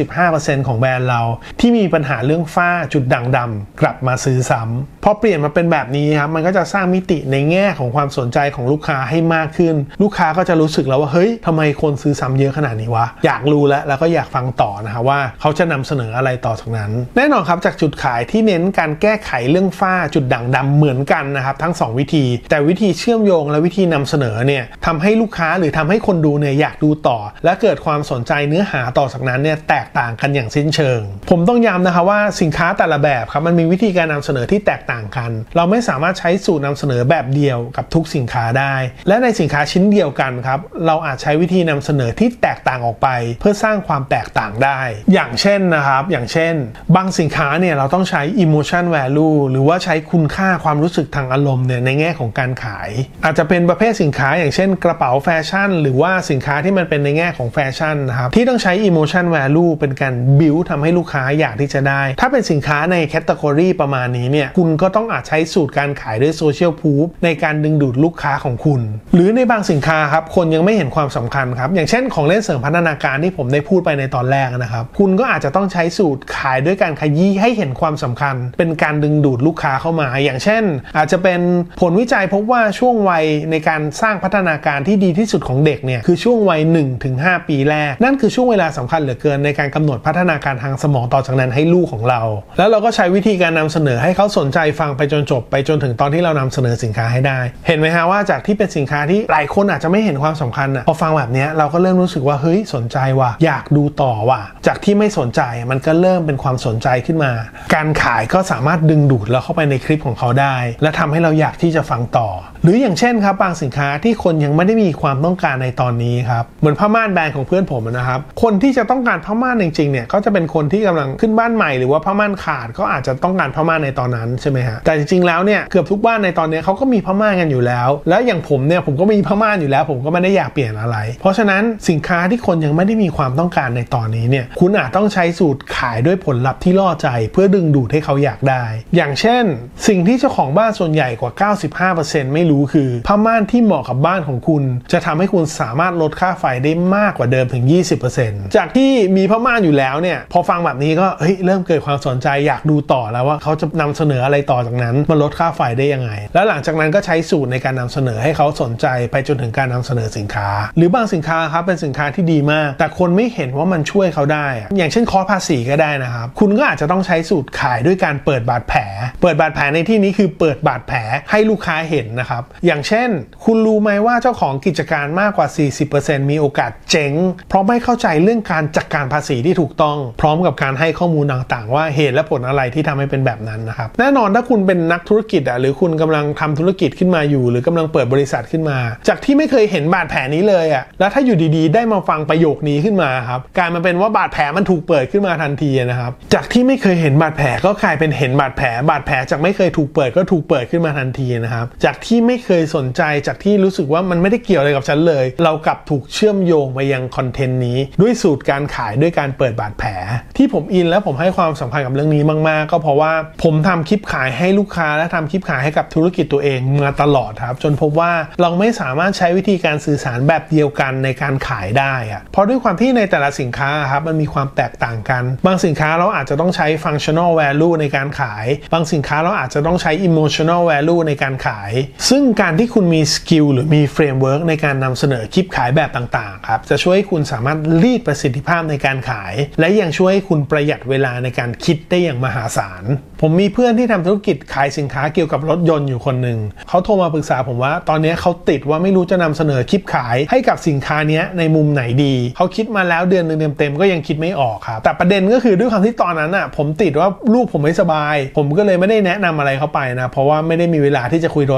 95% ของแบรนด์เราที่มีปัญหาเรื่องฝ้าจุดด่างดำกลับมาซื้อซ้ำพอเปลี่ยนมาเป็นแบบนี้ครับมันก็จะสร้างมิติในแง่ของความสนใจของลูกค้าให้มากขึ้นลูกค้าก็จะรู้สึกแล้วว่าเฮ้ยทำไมคนซื้อซ้ำเยอะขนาดนี้วะอยากรู้แล้วก็อยากฟังต่อนะครับว่าเขาจะนำเสนออะไรต่อจากนั้นแน่นอนครับจากจุดขายที่เน้นการแก้ไขเรื่องฝ้าจุดด่างดำเหมือนกันนะครับทั้ง2วิธีแต่วิธีเชื่อมโยงและวิธีนำเสนอเนี่ยทำให้ลูกค้าหรือทำให้คนดูเนี่ยอยากดูต่อและเกิดความสนใจเนื้อหาต่อจากนั้นเนี่ยแตกต่างกันอย่างสิ้นเชิงผมต้องย้ำนะครับว่าสินค้าแต่ละแบบครับมันมีวิธีการนำเสนอที่แตกต่างกันเราไม่สามารถใช้สูตรนำเสนอแบบเดียวกับทุกสินค้าได้และในสินค้าชิ้นเดียวกันครับเราอาจใช้วิธีนำเสนอที่แตกต่างออกไปเพื่อสร้างความแตกต่างได้อย่างเช่นนะครับอย่างเช่นบางสินค้าเนี่ยเราต้องใช้ emotion value หรือว่าใช้คุณค่าความรู้สึกทางอารมณ์เนี่ยในแง่ของการขายอาจจะเป็นประเภทสินค้าอย่างเช่นกระเป๋าแฟชั่นหรือว่าสินค้าที่มันเป็นในแง่ของแฟชั่นนะครับที่ต้องใช้ emotion value เป็นการ build ทำให้ลูกค้าอยากที่จะได้ถ้าเป็นสินค้าในแคตตากรีประมาณนี้เนี่ยคุณก็ต้องอาจใช้สูตรการขายด้วย social proof ในการดึงดูดลูกค้าของคุณหรือในบางสินค้าครับคนยังไม่เห็นความสำคัญครับอย่างเช่นของเล่นเสริมพัฒนาการที่ผมได้พูดไปในตอนแรกนะครับคุณก็อาจจะต้องใช้สูตรขายด้วยการขยี้ให้เห็นความสำคัญเป็นการดึงดูดลูกค้าเข้ามาอย่างเช่นอาจจะเป็นผลวิจัยพบว่าช่วงวัยในการสร้างพัฒนาการที่ดีที่สุดของเด็กเนี่ยคือช่วงวัย 1-5 ปีแรกนั่นคือช่วงเวลาสำคัญเหลือเกินในการกำหนดพัฒนาการทางสมองต่อจากนั้นให้ลูกของเราแล้วเราก็ใช้วิธีการนำเสนอให้เขาสนใจฟังไปจนจบไปจนถึงตอนที่เรานำเสนอสินค้าให้ได้เห็นไหมฮะว่าจากที่เป็นสินค้าที่หลายคนอาจจะไม่เห็นความสำคัญพอฟังแบบนี้เราก็เริ่มรู้สึกว่าเฮ้ยสนใจว่ะอยากดูต่อว่ะจากที่ไม่สนใจมันก็เริ่มเป็นความสนใจขึ้นมาการขายก็สามารถดึงดูดเราเข้าไปในคลิปของเขาได้และทำให้เราอยากที่จะฟังต่อหรืออย่างเช่นครับบางสินค้าที่คนยังไม่ได้มีความต้องการในตอนนี้ครับเหมือนผ้าม่านแบรนด์ของเพื่อนผมนะครับคนที่จะต้องการผ้าม่านจริงๆเนี่ยก็จะเป็นคนที่กำลังขึ้นบ้านใหม่หรือว่าผ้าม่านขาดก็อาจจะต้องการผ้าม่านในตอนนั้นใช่ไหมฮะแต่จริงๆแล้วเนี่ยเกือบทุกบ้านในตอนนี้เขาก็มีผ้าม่านกันอยู่แล้วและอย่างผมเนี่ยผมก็มีผ้าม่านอยู่แล้วผมก็ไม่ได้อยากเปลี่ยนอะไรเพราะฉะนั้นสินค้าที่คนยังไม่ได้มีความต้องการในตอนนี้เนี่ยคุณอาจต้องใช้สูตรขายด้วยผลลัพธ์ที่ล่อใจเพื่อดึงดูดให้เขาอยากได้อย่างเช่นสิ่งที่เจ้าของบ้านส่วนใหญ่กว่า 95% ไม่รู้คือผ้าม่านที่เหมาะกับบ้านของคุณจะทำให้คุณสามารถลดค่าไฟได้มากกว่าเดิมถึง 20% จากที่มีผ้าม่านอยู่แล้วเนี่ยพอฟังแบบนี้ก็เริ่มเกิดความสนใจอยากดูต่อแล้วว่าเขาจะนำเสนออะไรต่อจากนั้นมาลดค่าไฟได้ยังไงแล้วหลังจากนั้นก็ใช้สูตรในการนำเสนอให้เขาสนใจไปจนถึงการนำเสนอสินค้าหรือบางสินค้าครับเป็นสินค้าที่ดีมากแต่คนไม่เห็นว่ามันช่วยเขาได้อย่างเช่นคอร์สภาษีก็ได้นะครับคุณก็อาจจะต้องใช้สูตรขายด้วยการเปิดบาดแผลในที่นี้คือเปิดบาดแผลให้ลูกค้าเห็นนะครับอย่างเช่นคุณรู้ไหมว่าเจ้าของกิจการมากกว่า 40% มีโอกาสเจ๊งเพราะไม่เข้าใจเรื่องการจัดการภาษีที่ถูกต้องพร้อมกับการให้ข้อมูลต่างๆว่าเหตุและผลอะไรที่ทำให้เป็นแบบนั้นนะครับแน่นอนถ้าคุณเป็นนักธุรกิจหรือคุณกำลังทำธุรกิจขึ้นมาอยู่หรือกำลังเปิดบริษัทขึ้นมาจากที่ไม่เคยเห็นบาดแผลนี้เลยแล้วถ้าอยู่ดีๆได้มาฟังประโยคนี้ขึ้นมาครับกลายมาเป็นว่าบาดแผลมันถูกเปิดขึ้นมาทันทีนะครับจากที่ไม่เคยเห็นบาดแผลก็กลายเป็นเห็นบาดแผลจากไม่เคยถูกเปิดก็ถูกเปิดขึ้นมาทันทีนะครับจากที่ไม่เคยสนใจจากที่รู้สึกว่ามันไม่ได้เกี่ยวอะไรกับฉันเลยเรากลับถูกเชื่อมโยงไปยังคอนเทนต์นี้ด้วยสูตรการขายด้วยการเปิดบาดแผลที่ผมอินและผมให้ความสำคัญกับเรื่องนี้มากๆก็เพราะว่าผมทำคลิปขายให้ลูกค้าและทำคลิปขายให้กับธุรกิจตัวเองมาตลอดครับจนพบว่าเราไม่สามารถใช้วิธีการสื่อสารแบบเดียวกันในการขายได้เพราะด้วยความที่ในแต่ละสินค้าครับมันมีความแตกต่างกันบางสินค้าเราอาจจะต้องใช้ functional value ในการขายบางสินค้าเราอาจจะต้องใช้ emotional value ในการขายซึ่งการที่คุณมีสกิลหรือมีเฟรมเวิร์กในการนำเสนอคลิปขายแบบต่างๆครับจะช่วยให้คุณสามารถรีดประสิทธิภาพในการขายและยังช่วยให้คุณประหยัดเวลาในการคิดได้อย่างมหาศาลผมมีเพื่อนที่ทำธุรกิจขายสินค้าเกี่ยวกับรถยนต์อยู่คนหนึ่งเขาโทรมาปรึกษาผมว่าตอนนี้เขาติดว่าไม่รู้จะนำเสนอคลิปขายให้กับสินค้านี้ในมุมไหนดีเขาคิดมาแล้วเดือนนึงเต็มๆก็ยังคิดไม่ออกครับแต่ประเด็นก็คือด้วยความที่ตอนนั้นผมติดว่าลูกผมไม่สบายผมก็เลยไม่ได้แนะนำอะไรเขาไปนะเพราะว่าไม่ได้มีเวลาที่จะคุยโทรศัพท์กับเขา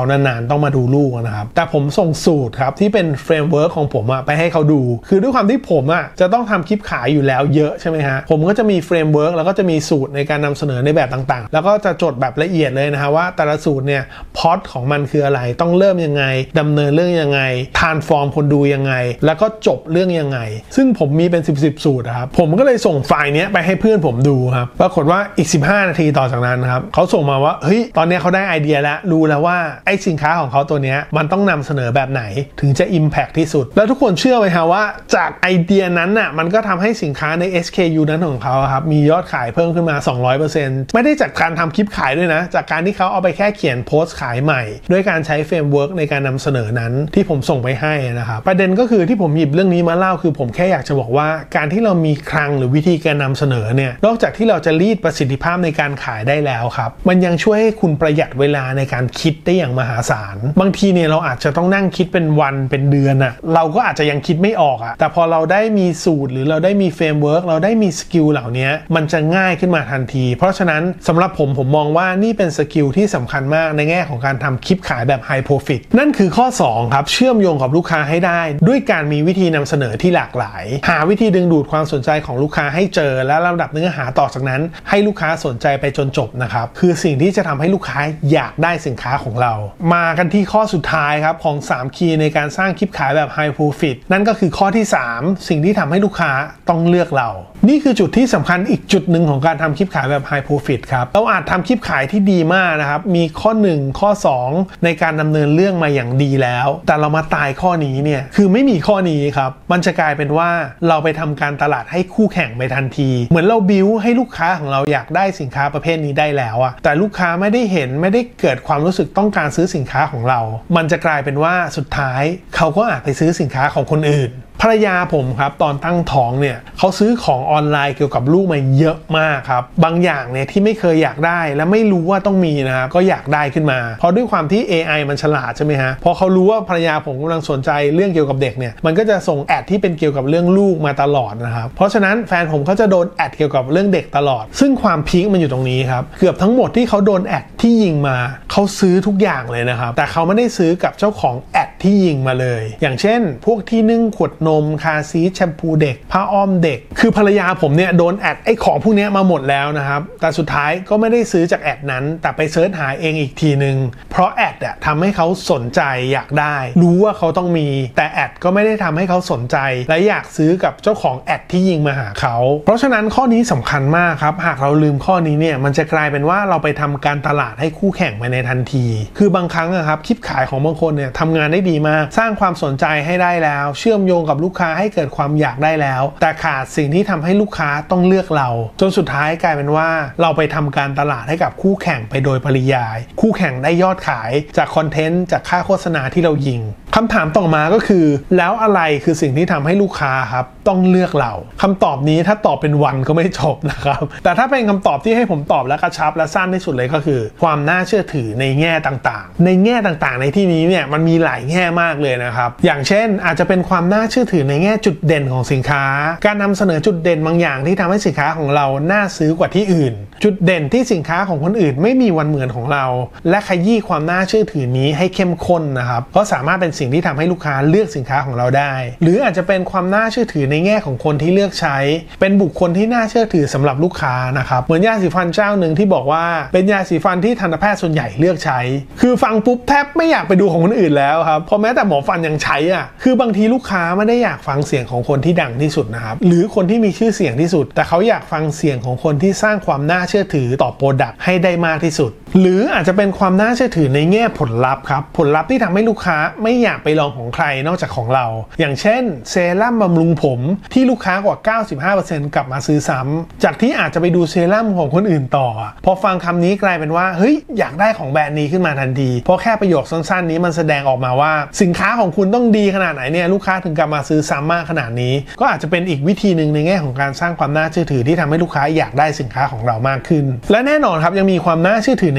นานๆต้องมาดูลูกนะครับแต่ผมส่งสูตรครับที่เป็นเฟรมเวิร์กของผมไปให้เขาดูคือด้วยความที่ผมจะต้องทำคลิปขายอยู่แล้วเยอะใช่ไหมฮะผมก็จะมีเฟรมเวิร์กแล้วก็จะมีสูตรในการนำเสนอในแบบต่างๆแล้วก็จะจดแบบละเอียดเลยนะฮะว่าแต่ละสูตรเนี่ยพล็อตของมันคืออะไรต้องเริ่มยังไงดำเนินเรื่องยังไงทรานส์ฟอร์มคนดูยังไงแล้วก็จบเรื่องยังไงซึ่งผมมีเป็น10สูตรครับผมก็เลยส่งไฟล์นี้ไปให้เพื่อนผมดูครับปรากฏว่าอีก15นาทีต่อจากนั้นครับเขาส่งมาว่าเฮ้ยตอนนี้เขาได้ไอเดียแล้วรู้แล้วว่าไอ้สินค้าของเขาตัวนี้มันต้องนำเสนอแบบไหนถึงจะ Impact ที่สุดแล้วทุกคนเชื่อไหมครับว่าจากไอเดียนั้นมันก็ทำให้สินค้าใน SKU นั้นของเขาครับมียอดขายเพิ่มขึ้นมา 200% ไม่ได้จากการทำคลิปขายด้วยนะจากการที่เขาเอาไปแค่เขียนโพสต์ขายใหม่ด้วยการใช้เฟรมเวิร์กในการนำเสนอนั้นที่ผมส่งไปให้นะครับประเด็นก็คือที่ผมหยิบเรื่องนี้มาเล่าคือผมแค่อยากจะบอกว่าการที่เรามีคลังหรือวิธีการนำเสนอเนี่ยนอกจากที่เราจะรีดประสิทธิภาพในการขายได้แล้วครับมันยังช่วยให้คุณประหยัดเวลาในการคิดได้อย่างมหาศาลบางทีเนี่ยเราอาจจะต้องนั่งคิดเป็นวันเป็นเดือนเราก็อาจจะยังคิดไม่ออกแต่พอเราได้มีสูตรหรือเราได้มีเฟรมเวิร์กเราได้มีสกิลเหล่านี้มันจะง่ายขึ้นมาทันทีเพราะฉะนั้นสำหรับผมมองว่านี่เป็นสกิลที่สำคัญมากในแง่ของการทำคลิปขายแบบ High Profit นั่นคือข้อ2ครับเชื่อมโยงกับลูกค้าให้ได้ด้วยการมีวิธีนำเสนอที่หลากหลายหาวิธีดึงดูดความสนใจของลูกค้าให้เจอและลำดับเนื้อหาต่อจากนั้นให้ลูกค้าสนใจไปจนจบนะครับคือสิ่งที่จะทำให้ลูกค้าอยากได้สินค้าของเรามากันที่ข้อสุดท้ายครับของ3คีย์ในการสร้างคลิปขายแบบ High Profit นั่นก็คือข้อที่3สิ่งที่ทำให้ลูกค้าต้องเลือกเรานี่คือจุดที่สำคัญอีกจุดหนึ่งของการทำคลิปขายแบบ High Profit ครับเราอาจทำคลิปขายที่ดีมากนะครับมีข้อ1ข้อ2ในการดำเนินเรื่องมาอย่างดีแล้วแต่เรามาตายข้อนี้เนี่ยคือไม่มีข้อนี้ครับมันจะกลายเป็นว่าเราไปทำการตลาดให้คู่แข่งไปทันทีเหมือนเราบิวให้ลูกค้าของเราอยากได้สินค้าประเภทนี้ได้แล้วแต่ลูกค้าไม่ได้เห็นไม่ได้เกิดความรู้สึกต้องการซื้อสินค้าของเรามันจะกลายเป็นว่าสุดท้ายเขาก็อาจไปซื้อสินค้าของคนอื่นภรรยาผมครับตอนตั้งท้องเนี่ยเขาซื้อของออนไลน์เกี่ยวกับลูกมาเยอะมากครับบางอย่างเนี่ยที่ไม่เคยอยากได้และไม่รู้ว่าต้องมีนะครับก็อยากได้ขึ้นมาเพราะด้วยความที่ AI มันฉลาดใช่ไหมฮะพอเขารู้ว่าภรรยาผมกำลังสนใจเรื่องเกี่ยวกับเด็กเนี่ยมันก็จะส่งแอดที่เป็นเกี่ยวกับเรื่องลูกมาตลอดนะครับเพราะฉะนั้นแฟนผมเขาจะโดนแอดเกี่ยวกับเรื่องเด็กตลอดซึ่งความพีคมันอยู่ตรงนี้ครับเกือบทั้งหมดที่เขาโดนแอดที่ยิงมาเขาซื้อทุกอย่างเลยนะครับแต่เขาไม่ได้ซื้อกับเจ้าของแอดที่ยิงมาเลยอย่างเช่นพวกที่นึ่งขวดนมคาซีแชมพูเด็กผ้าอ้อมเด็กคือภรรยาผมเนี่ยโดนแอดไอ้ของพวกนี้มาหมดแล้วนะครับแต่สุดท้ายก็ไม่ได้ซื้อจากแอดนั้นแต่ไปเสิร์ชหาเองอีกทีนึงเพราะแอดทำให้เขาสนใจอยากได้รู้ว่าเขาต้องมีแต่แอดก็ไม่ได้ทำให้เขาสนใจและอยากซื้อกับเจ้าของแอดที่ยิงมาหาเขาเพราะฉะนั้นข้อนี้สำคัญมากครับหากเราลืมข้อนี้เนี่ยมันจะกลายเป็นว่าเราไปทำการตลาดให้คู่แข่งไปในทันทีคือบางครั้งครับคลิปขายของบางคนเนี่ยทำงานได้ดีมากสร้างความสนใจให้ได้แล้วเชื่อมโยงกับลูกค้าให้เกิดความอยากได้แล้วแต่ขาดสิ่งที่ทำให้ลูกค้าต้องเลือกเราจนสุดท้ายกลายเป็นว่าเราไปทำการตลาดให้กับคู่แข่งไปโดยปริยายคู่แข่งได้ยอดขายจากคอนเทนต์จากค่าโฆษณาที่เรายิงคำถามต่อมาก็คือแล้วอะไรคือสิ่งที่ทำให้ลูกค้าครับต้องเลือกเราคำตอบนี้ถ้าตอบเป็นวันก็ไม่จบนะครับแต่ถ้าเป็นคำตอบที่ให้ผมตอบและกระชับและสั้นที่สุดเลยก็คือความน่าเชื่อถือในแง่ต่างๆในแง่ต่างๆในที่นี้เนี่ยมันมีหลายแง่มากเลยนะครับอย่างเช่นอาจจะเป็นความน่าเชื่อถือในแง่จุดเด่นของสินค้าการนำเสนอจุดเด่นบางอย่างที่ทำให้สินค้าของเราน่าซื้อกว่าที่อื่นจุดเด่นที่สินค้าของคนอื่นไม่มีวันเหมือนของเราและขยี้ความน่าเชื่อถือนี้ให้เข้มข้นนะครับก็สามารถเป็นสิ่งที่ทำให้ลูกค้าเลือกสินค้าของเราได้หรืออาจจะเป็นความน่าเชื่อถือในแง่ของคนที่เลือกใช้เป็นบุคคลที่น่าเชื่อถือสำหรับลูกค้านะครับเหมือนยาสีฟันเจ้าหนึ่งที่บอกว่าเป็นยาสีฟันที่ทันตแพทย์ส่วนใหญ่เลือกใช้คือฟังปุ๊บแทบไม่อยากไปดูของคนอื่นแล้วครับเพราะแม้แต่หมอฟันยังใช้คือบางทีลูกค้าไม่ได้อยากฟังเสียงของคนที่ดังที่สุดนะครับหรือคนที่มีชื่อเสียงที่สุดแต่เขาอยากฟังเสียงของคนที่สร้างความน่าเชื่อถือต่อโปรดักต์ให้ได้มากที่สุดหรืออาจจะเป็นความน่าเชื่อถือในแง่ผลลัพธ์ครับผลลัพธ์ที่ทำให้ลูกค้าไม่อยากไปลองของใครนอกจากของเราอย่างเช่นเซรั่มบำรุงผมที่ลูกค้ากว่า 95% กลับมาซื้อซ้ำจากที่อาจจะไปดูเซรั่มของคนอื่นต่อพอฟังคำนี้กลายเป็นว่าเฮ้ยอยากได้ของแบรนด์นี้ขึ้นมาทันทีเพราะแค่ประโยคสั้นๆนี้มันแสดงออกมาว่าสินค้าของคุณต้องดีขนาดไหนเนี่ยลูกค้าถึงกลับมาซื้อซ้ำมากขนาดนี้ก็อาจจะเป็นอีกวิธีหนึ่งในแง่ของการสร้างความน่าเชื่อถือที่ทำให้ลูกค้าอยากได้สินค้าของเรามากขึ้นและแน่นอนครับยังมีความน่าเชื่อถือใน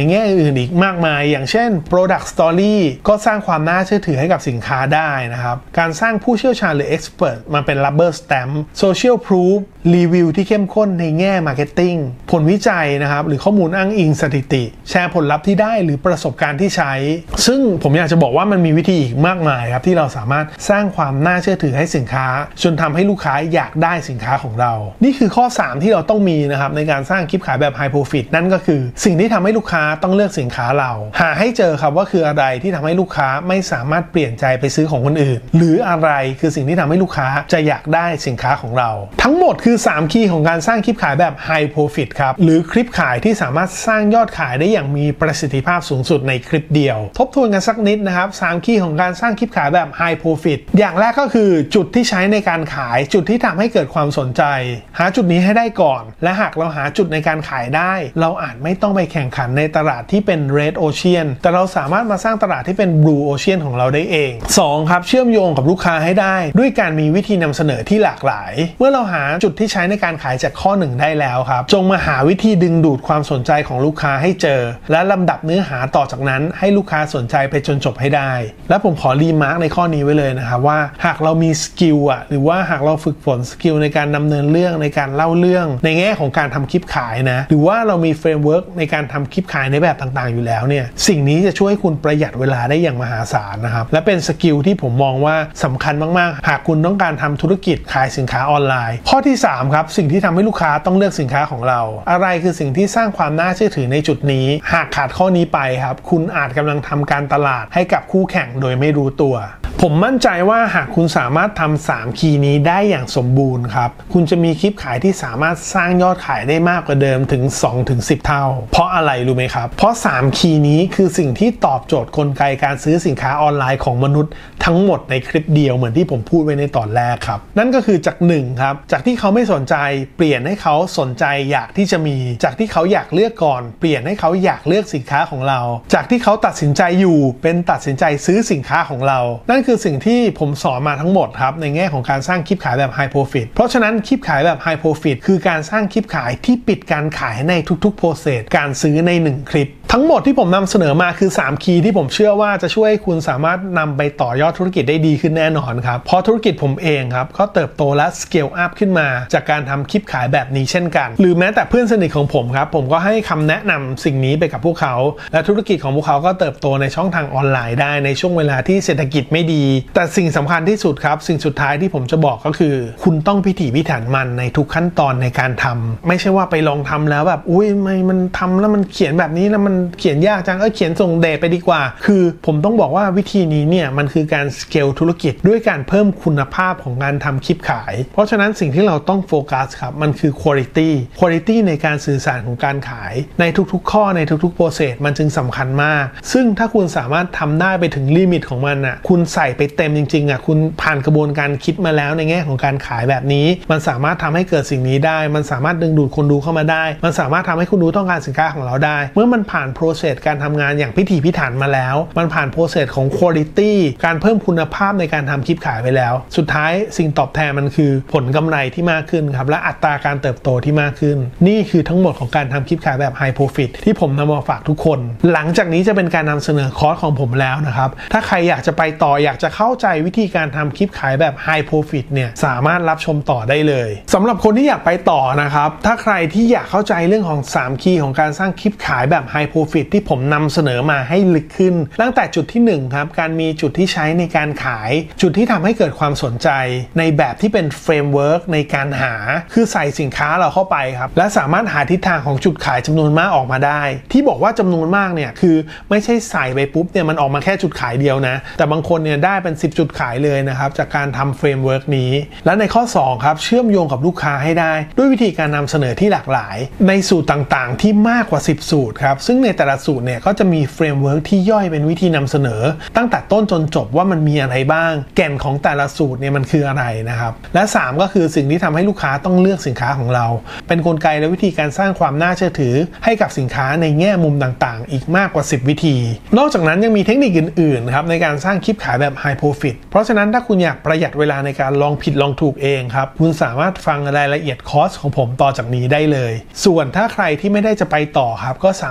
แง่อื่นอีกมากมายอย่างเช่น Product Story ก็สร้างความน่าเชื่อถือให้กับสินค้าได้นะครับการสร้างผู้เชี่ยวชาญหรือ Expert มาเป็น Rubber Stamp Social Proof รีวิวที่เข้มข้นในแง่ Marketing ผลวิจัยนะครับหรือข้อมูลอ้างอิงสถิติแชร์ผลลัพธ์ที่ได้หรือประสบการณ์ที่ใช้ซึ่งผมอยากจะบอกว่ามันมีวิธีอีกมากมายครับที่เราสามารถสร้างความน่าเชื่อถือให้สินค้าจนทำให้ลูกค้าอยากได้สินค้าของเรานี่คือข้อ3ที่เราต้องมีนะครับในการสร้างคลิปขายแบบ High Profit นั่นก็คือสิ่งที่ทำให้ลูกค้าต้องเลือกสินค้าเราหาให้เจอครับว่าคืออะไรที่ทำให้ลูกค้าไม่สามารถเปลี่ยนใจไปซื้อของคนอื่นหรืออะไรคือสิ่งที่ทำให้ลูกค้าจะอยากได้สินค้าของเราทั้งหมดคือ3คีย์ของการสร้างคลิปขายแบบ High Profit ครับหรือคลิปขายที่สามารถสร้างยอดขายได้อย่างมีประสิทธิภาพสูงสุดในคลิปเดียวทบทวนกันสักนิดนะครับ3คีย์ของการสร้างคลิปขายแบบ High Profit อย่างแรกก็คือจุดที่ใช้ในการขายจุดที่ทำให้เกิดความสนใจหาจุดนี้ให้ได้ก่อนและหากเราหาจุดในการขายได้เราอาจไม่ต้องไปแข่งขันในตลาดที่เป็น Red Ocean แต่เราสามารถมาสร้างตลาดที่เป็น Blue Ocean ของเราได้เอง2ครับเชื่อมโยงกับลูกค้าให้ได้ด้วยการมีวิธีนำเสนอที่หลากหลายเมื่อเราหาจุดที่ใช้ในการขายจากข้อ1ได้แล้วครับจงมาหาวิธีดึงดูดความสนใจของลูกค้าให้เจอและลำดับเนื้อหาต่อจากนั้นให้ลูกค้าสนใจไปจนจบให้ได้และผมขอรีมาร์กในข้อนี้ไว้เลยนะครับว่าหากเรามีสกิลหรือว่าหากเราฝึกฝนสกิลในการดำเนินเรื่องในการเล่าเรื่องในแง่ของการทำคลิปขายนะหรือว่าเรามีเฟรมเวิร์กในการทำคลิปขายในแบบต่างๆอยู่แล้วเนี่ยสิ่งนี้จะช่วยให้คุณประหยัดเวลาได้อย่างมหาศาลนะครับและเป็นสกิลที่ผมมองว่าสำคัญมากๆหากคุณต้องการทำธุรกิจขายสินค้าออนไลน์ข้อที่3ครับสิ่งที่ทำให้ลูกค้าต้องเลือกสินค้าของเราอะไรคือสิ่งที่สร้างความน่าเชื่อถือในจุดนี้หากขาดข้อนี้ไปครับคุณอาจกำลังทำการตลาดให้กับคู่แข่งโดยไม่รู้ตัวผมมั่นใจว่าหากคุณสามารถทำ3คีย์นี้ได้อย่างสมบูรณ์ครับคุณจะมีคลิปขายที่สามารถสร้างยอดขายได้มากกว่าเดิมถึง 2-10 เท่าเพราะอะไรรู้ไหมครับเพราะ3คีย์นี้คือสิ่งที่ตอบโจทย์กลไกการซื้อสินค้าออนไลน์ของมนุษย์ทั้งหมดในคลิปเดียวเหมือนที่ผมพูดไว้ในตอนแรกครับนั่นก็คือจาก1ครับจากที่เขาไม่สนใจเปลี่ยนให้เขาสนใจอยากที่จะมีจากที่เขาอยากเลือกก่อนเปลี่ยนให้เขาอยากเลือกสินค้าของเราจากที่เขาตัดสินใจอยู่เป็นตัดสินใจซื้อสินค้าของเรานั่นคือสิ่งที่ผมสอนมาทั้งหมดครับในแง่ของการสร้างคลิปขายแบบ High Profit เพราะฉะนั้นคลิปขายแบบ High Profit คือการสร้างคลิปขายที่ปิดการขายในทุกๆ process การซื้อใน1คลิปทั้งหมดที่ผมนำเสนอมาคือ3คีย์ที่ผมเชื่อว่าจะช่วยให้คุณสามารถนำไปต่อยอดธุรกิจได้ดีขึ้นแน่นอนครับเพราะธุรกิจผมเองครับก็เติบโตและ scale up ขึ้นมาจากการทำคลิปขายแบบนี้เช่นกันหรือแม้แต่เพื่อนสนิทของผมครับผมก็ให้คำแนะนำสิ่งนี้ไปกับพวกเขาและธุรกิจของพวกเขาก็เติบโตในช่องทางออนไลน์ได้ในช่วงเวลาที่เศรษฐกิจไม่ดีแต่สิ่งสำคัญที่สุดครับสิ่งสุดท้ายที่ผมจะบอกก็คือคุณต้องพิถีพิถันมันในทุกขั้นตอนในการทำไม่ใช่ว่าไปลองทำแล้วแบบอุ้ยมันทำแล้วมันเขียนแบบนี้แล้วมันเขียนยากจังเขียนส่งเดทไปดีกว่าคือผมต้องบอกว่าวิธีนี้เนี่ยมันคือการสเกลธุรกิจด้วยการเพิ่มคุณภาพของการทำคลิปขายเพราะฉะนั้นสิ่งที่เราต้องโฟกัสครับมันคือ quality ในการสื่อสารของการขายในทุกๆข้อในทุกๆ process มันจึงสำคัญมากซึ่งถ้าคุณสามารถทำได้ไปถึงลิมิตของมันคุณใส่ไปเต็มจริงๆคุณผ่านกระบวนการคิดมาแล้วในแง่ของการขายแบบนี้มันสามารถทำให้เกิดสิ่งนี้ได้มันสามารถดึงดูดคนดูเข้ามาได้มันสามารถทำให้คนดูต้องการสินค้าของเราได้เมื่อมันผ่านโปรเซสการทำงานอย่างพิถีพิถันมาแล้วมันผ่านโปรเซสของ quality การเพิ่มคุณภาพในการทำคลิปขายไปแล้วสุดท้ายสิ่งตอบแทนมันคือผลกำไรที่มากขึ้นครับและอัตราการเติบโตที่มากขึ้นนี่คือทั้งหมดของการทำคลิปขายแบบ High Profit ที่ผมนำมาฝากทุกคนหลังจากนี้จะเป็นการนำเสนอคอร์สของผมแล้วนะครับถ้าใครอยากจะไปต่ออยากจะเข้าใจวิธีการทำคลิปขายแบบ High Profit เนี่ยสามารถรับชมต่อได้เลยสำหรับคนที่อยากไปต่อนะครับถ้าใครที่อยากเข้าใจเรื่องของ3คีย์ของการสร้างคลิปขายแบบ High Profit ที่ผมนำเสนอมาให้ลึกขึ้นตั้งแต่จุดที่1ครับการมีจุดที่ใช้ในการขายจุดที่ทำให้เกิดความสนใจในแบบที่เป็นเฟรมเวิร์กในการหาคือใส่สินค้าเราเข้าไปครับและสามารถหาทิศทางของจุดขายจำนวนมากออกมาได้ที่บอกว่าจำนวนมากเนี่ยคือไม่ใช่ใส่ไปปุ๊บเนี่ยมันออกมาแค่จุดขายเดียวนะแต่บางคนเนี่ยได้เป็น10จุดขายเลยนะครับจากการทำเฟรมเวิร์กนี้และในข้อ2ครับเชื่อมโยงกับลูกค้าให้ได้ด้วยวิธีการนำเสนอที่หลากหลายในสูตรต่างๆที่มากกว่า10สูตรครับซึ่งในแต่ละสูตรเนี่ยก็จะมีเฟรมเวิร์กที่ย่อยเป็นวิธีนำเสนอตั้งแต่ต้นจนจบว่ามันมีอะไรบ้างแก่นของแต่ละสูตรเนี่ยมันคืออะไรนะครับและ3ก็คือสิ่งที่ทำให้ลูกค้าต้องเลือกสินค้าของเราเป็นกลไกและวิธีการสร้างความน่าเชื่อถือให้กับสินค้าในแง่มุมต่างๆอีกมากกว่า10วิธีนอกจากนั้นยังมีเทคนิคอื่นๆครับในการสร้างคลิปขายแบบ High Profit เพราะฉะนั้นถ้าคุณอยากประหยัดเวลาในการลองผิดลองถูกเองครับคุณสามารถฟังรายละเอียดคอร์สของผมต่อจากนี้ได้เลยส่วนถ้าใครที่ไม่ได้จะไปต่อครับก็สา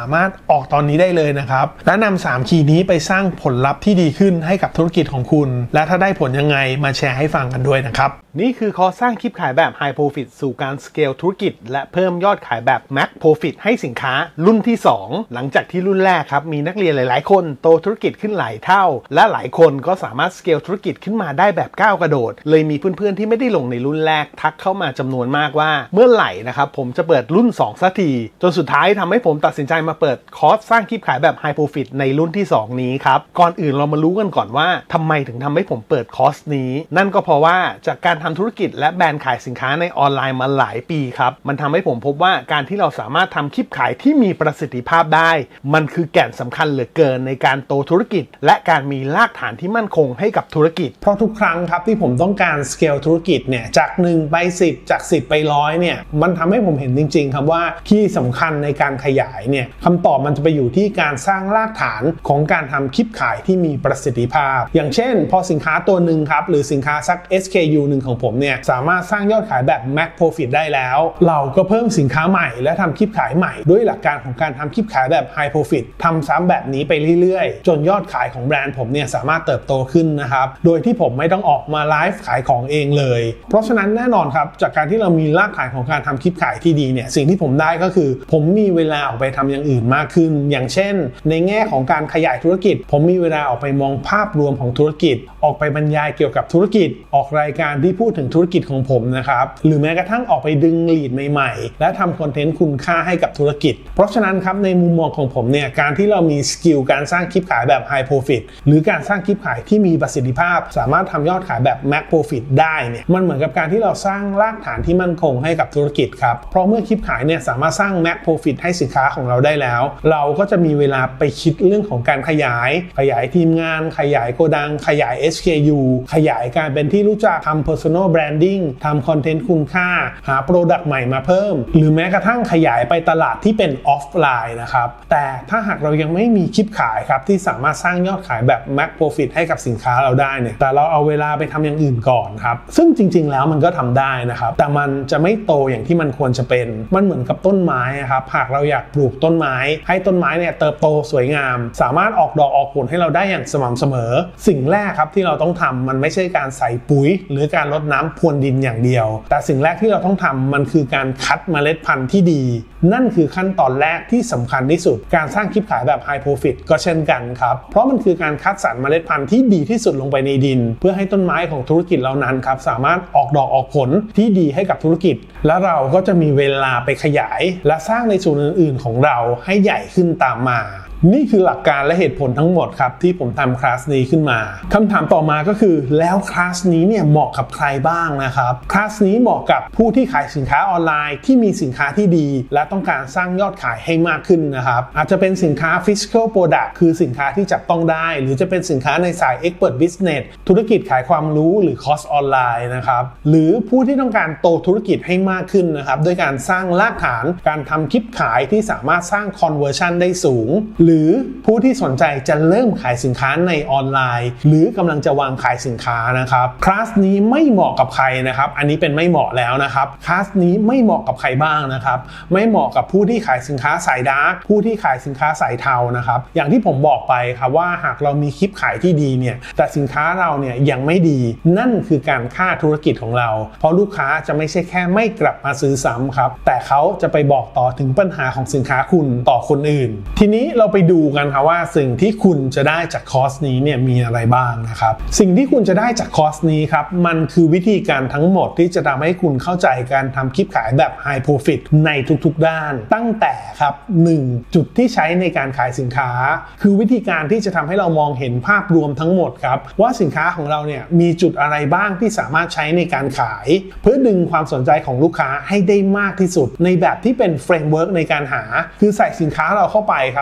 ามารถออกตอนนี้ได้เลยนะครับและนำ3คีย์นี้ไปสร้างผลลัพธ์ที่ดีขึ้นให้กับธุรกิจของคุณและถ้าได้ผลยังไงมาแชร์ให้ฟังกันด้วยนะครับนี่คือคอร์สสร้างคลิปขายแบบ High Profit สู่การสเกลธุรกิจและเพิ่มยอดขายแบบ Max Profit ให้สินค้ารุ่นที่2หลังจากที่รุ่นแรกครับมีนักเรียนหลายๆคนโตธุรกิจขึ้นหลายเท่าและหลายคนก็สามารถสเกลธุรกิจขึ้นมาได้แบบก้าวกระโดดเลยมีเพื่อนๆที่ไม่ได้ลงในรุ่นแรกทักเข้ามาจำนวนมากว่าเมื่อไหร่นะครับผมจะเปิดรุ่น2สักทีจนสุดท้ายทำให้ผมตัดสินใจมาเปิดคอร์สสร้างคลิปขายแบบ High Profit ในรุ่นที่2นี้ครับก่อนอื่นเรามารู้กันก่อนว่าทำไมถึงทำให้ผมเปิดคอร์สนี้นั่นก็เพราะว่าจากการทำธุรกิจและแบรนด์ขายสินค้าในออนไลน์มาหลายปีครับมันทำให้ผมพบว่าการที่เราสามารถทำคลิปขายที่มีประสิทธิภาพได้มันคือแก่นสำคัญเหลือเกินในการโตธุรกิจและการมีรากฐานที่มั่นคงให้กับธุรกิจเพราะทุกครั้งครับที่ผมต้องการสเกลธุรกิจเนี่ยจาก1ไป10จาก10ไป100เนี่ยมันทำให้ผมเห็นจริงๆครับว่าที่สำคัญในการขยายเนี่ยคำตอบมันจะไปอยู่ที่การสร้างรากฐานของการทำคลิปขายที่มีประสิทธิภาพอย่างเช่นพอสินค้าตัวหนึ่งครับหรือสินค้าสัก SKU หนึ่งของผมเนี่ยสามารถสร้างยอดขายแบบ Max Profit ได้แล้วเราก็เพิ่มสินค้าใหม่และทำคลิปขายใหม่ด้วยหลักการของการทำคลิปขายแบบ High Profit ทำซ้ำแบบนี้ไปเรื่อยๆจนยอดขายของแบรนด์ผมเนี่ยสามารถเติบโตขึ้นนะครับโดยที่ผมไม่ต้องออกมาไลฟ์ขายของเองเลยเพราะฉะนั้นแน่นอนครับจากการที่เรามีรากฐานของการทำคลิปขายที่ดีเนี่ยสิ่งที่ผมได้ก็คือผมมีเวลาออกไปทำอย่างอื่นมากขึ้นอย่างเช่นในแง่ของการขยายธุรกิจผมมีเวลาออกไปมองภาพรวมของธุรกิจออกไปบรรยายเกี่ยวกับธุรกิจออกรายการที่พูดถึงธุรกิจของผมนะครับหรือแม้กระทั่งออกไปดึงลีดใหม่ๆและทำคอนเทนต์คุณค่าให้กับธุรกิจเพราะฉะนั้นครับในมุมมองของผมเนี่ยการที่เรามีสกิลการสร้างคลิปขายแบบ High Profit หรือการสร้างคลิปขายที่มีประสิทธิภาพสามารถทำยอดขายแบบ Max Profit ได้เนี่ยมันเหมือนกับการที่เราสร้างรากฐานที่มั่นคงให้กับธุรกิจครับเพราะเมื่อคลิปขายเนี่ยสามารถสร้าง Max Profit ให้สินค้าของเราได้แล้วเราก็จะมีเวลาไปคิดเรื่องของการขยายทีมงานขยายโกดังขยาย SKU ขยายการเป็นที่รู้จักทำ Personal Branding ทำคอนเทนต์คุณค่าหา Product ใหม่มาเพิ่มหรือแม้กระทั่งขยายไปตลาดที่เป็นออฟไลน์นะครับแต่ถ้าหากเรายังไม่มีคลิปขายครับที่สามารถสร้างยอดขายแบบ Max Profit ให้กับสินค้าเราได้เนี่ยแต่เราเอาเวลาไปทำอย่างอื่นก่อนครับซึ่งจริงๆแล้วมันก็ทำได้นะครับแต่มันจะไม่โตอย่างที่มันควรจะเป็นมันเหมือนกับต้นไม้ครับหากเราอยากปลูกต้นไม้ให้ต้นไม้เนี่ยเติบโตสวยงามสามารถออกดอกออกผลให้เราได้อย่างสม่ำเสมอสิ่งแรกครับที่เราต้องทำมันไม่ใช่การใส่ปุ๋ยหรือการรดน้ำพรวนดินอย่างเดียวแต่สิ่งแรกที่เราต้องทำมันคือการคัดเมล็ดพันธุ์ที่ดีนั่นคือขั้นตอนแรกที่สำคัญที่สุดการสร้างคลิปขายแบบ High Profit ก็เช่นกันครับเพราะมันคือการคัดสรรเมล็ดพันธุ์ที่ดีที่สุดลงไปในดินเพื่อให้ต้นไม้ของธุรกิจเหล่านั้นครับสามารถออกดอกออกผลที่ดีให้กับธุรกิจและเราก็จะมีเวลาไปขยายและสร้างในส่วนอื่นๆของเราให้ใหญ่ขึ้นตามมานี่คือหลักการและเหตุผลทั้งหมดครับที่ผมทำคลาสนี้ขึ้นมาคำถามต่อมาก็คือแล้วคลาสนี้เนี่ยเหมาะกับใครบ้างนะครับคลาสนี้เหมาะกับผู้ที่ขายสินค้าออนไลน์ที่มีสินค้าที่ดีและต้องการสร้างยอดขายให้มากขึ้นนะครับอาจจะเป็นสินค้า Physical Product คือสินค้าที่จับต้องได้หรือจะเป็นสินค้าในสาย Expert Business ธุรกิจขายความรู้หรือคอร์สออนไลน์นะครับหรือผู้ที่ต้องการโตธุรกิจให้มากขึ้นนะครับด้วยการสร้างรากฐานการทำคลิปขายที่สามารถสร้าง Conversion ได้สูงหรือผู้ที่สนใจจะเริ่มขายสินค้าในออนไลน์หรือกำลังจะวางขายสินค้านะครับคลาสนี้ไม่เหมาะกับใครนะครับอันนี้เป็นไม่เหมาะแล้วนะครับคลาสนี้ไม่เหมาะกับใครบ้างนะครับไม่เหมาะกับผู้ที่ขายสินค้าสายดาร์กผู้ที่ขายสินค้าสายเทานะครับอย่างที่ผมบอกไปครับว่าหากเรามีคลิปขายที่ดีเนี่ยแต่สินค้าเราเนี่ยยังไม่ดีนั่นคือการฆ่าธุรกิจของเราเพราะลูกค้าจะไม่ใช่แค่ไม่กลับมาซื้อซ้ำครับแต่เขาจะไปบอกต่อถึงปัญหาของสินค้าคุณต่อคนอื่นทีนี้เราไปดูกันครับว่าสิ่งที่คุณจะได้จากคอร์สนี้เนี่ยมีอะไรบ้างนะครับสิ่งที่คุณจะได้จากคอร์สนี้ครับมันคือวิธีการทั้งหมดที่จะทำให้คุณเข้าใจการทำคลิปขายแบบ High Profit ในทุกๆด้านตั้งแต่ครับ 1. จุดที่ใช้ในการขายสินค้าคือวิธีการที่จะทำให้เรามองเห็นภาพรวมทั้งหมดครับว่าสินค้าของเราเนี่ยมีจุดอะไรบ้างที่สามารถใช้ในการขายเพื่อดึงความสนใจของลูกค้าให้ได้มากที่สุดในแบบที่เป็นเฟรมเวิร์กในการหาคือใส่สินค้าเราเข้าไปครับและสามารถ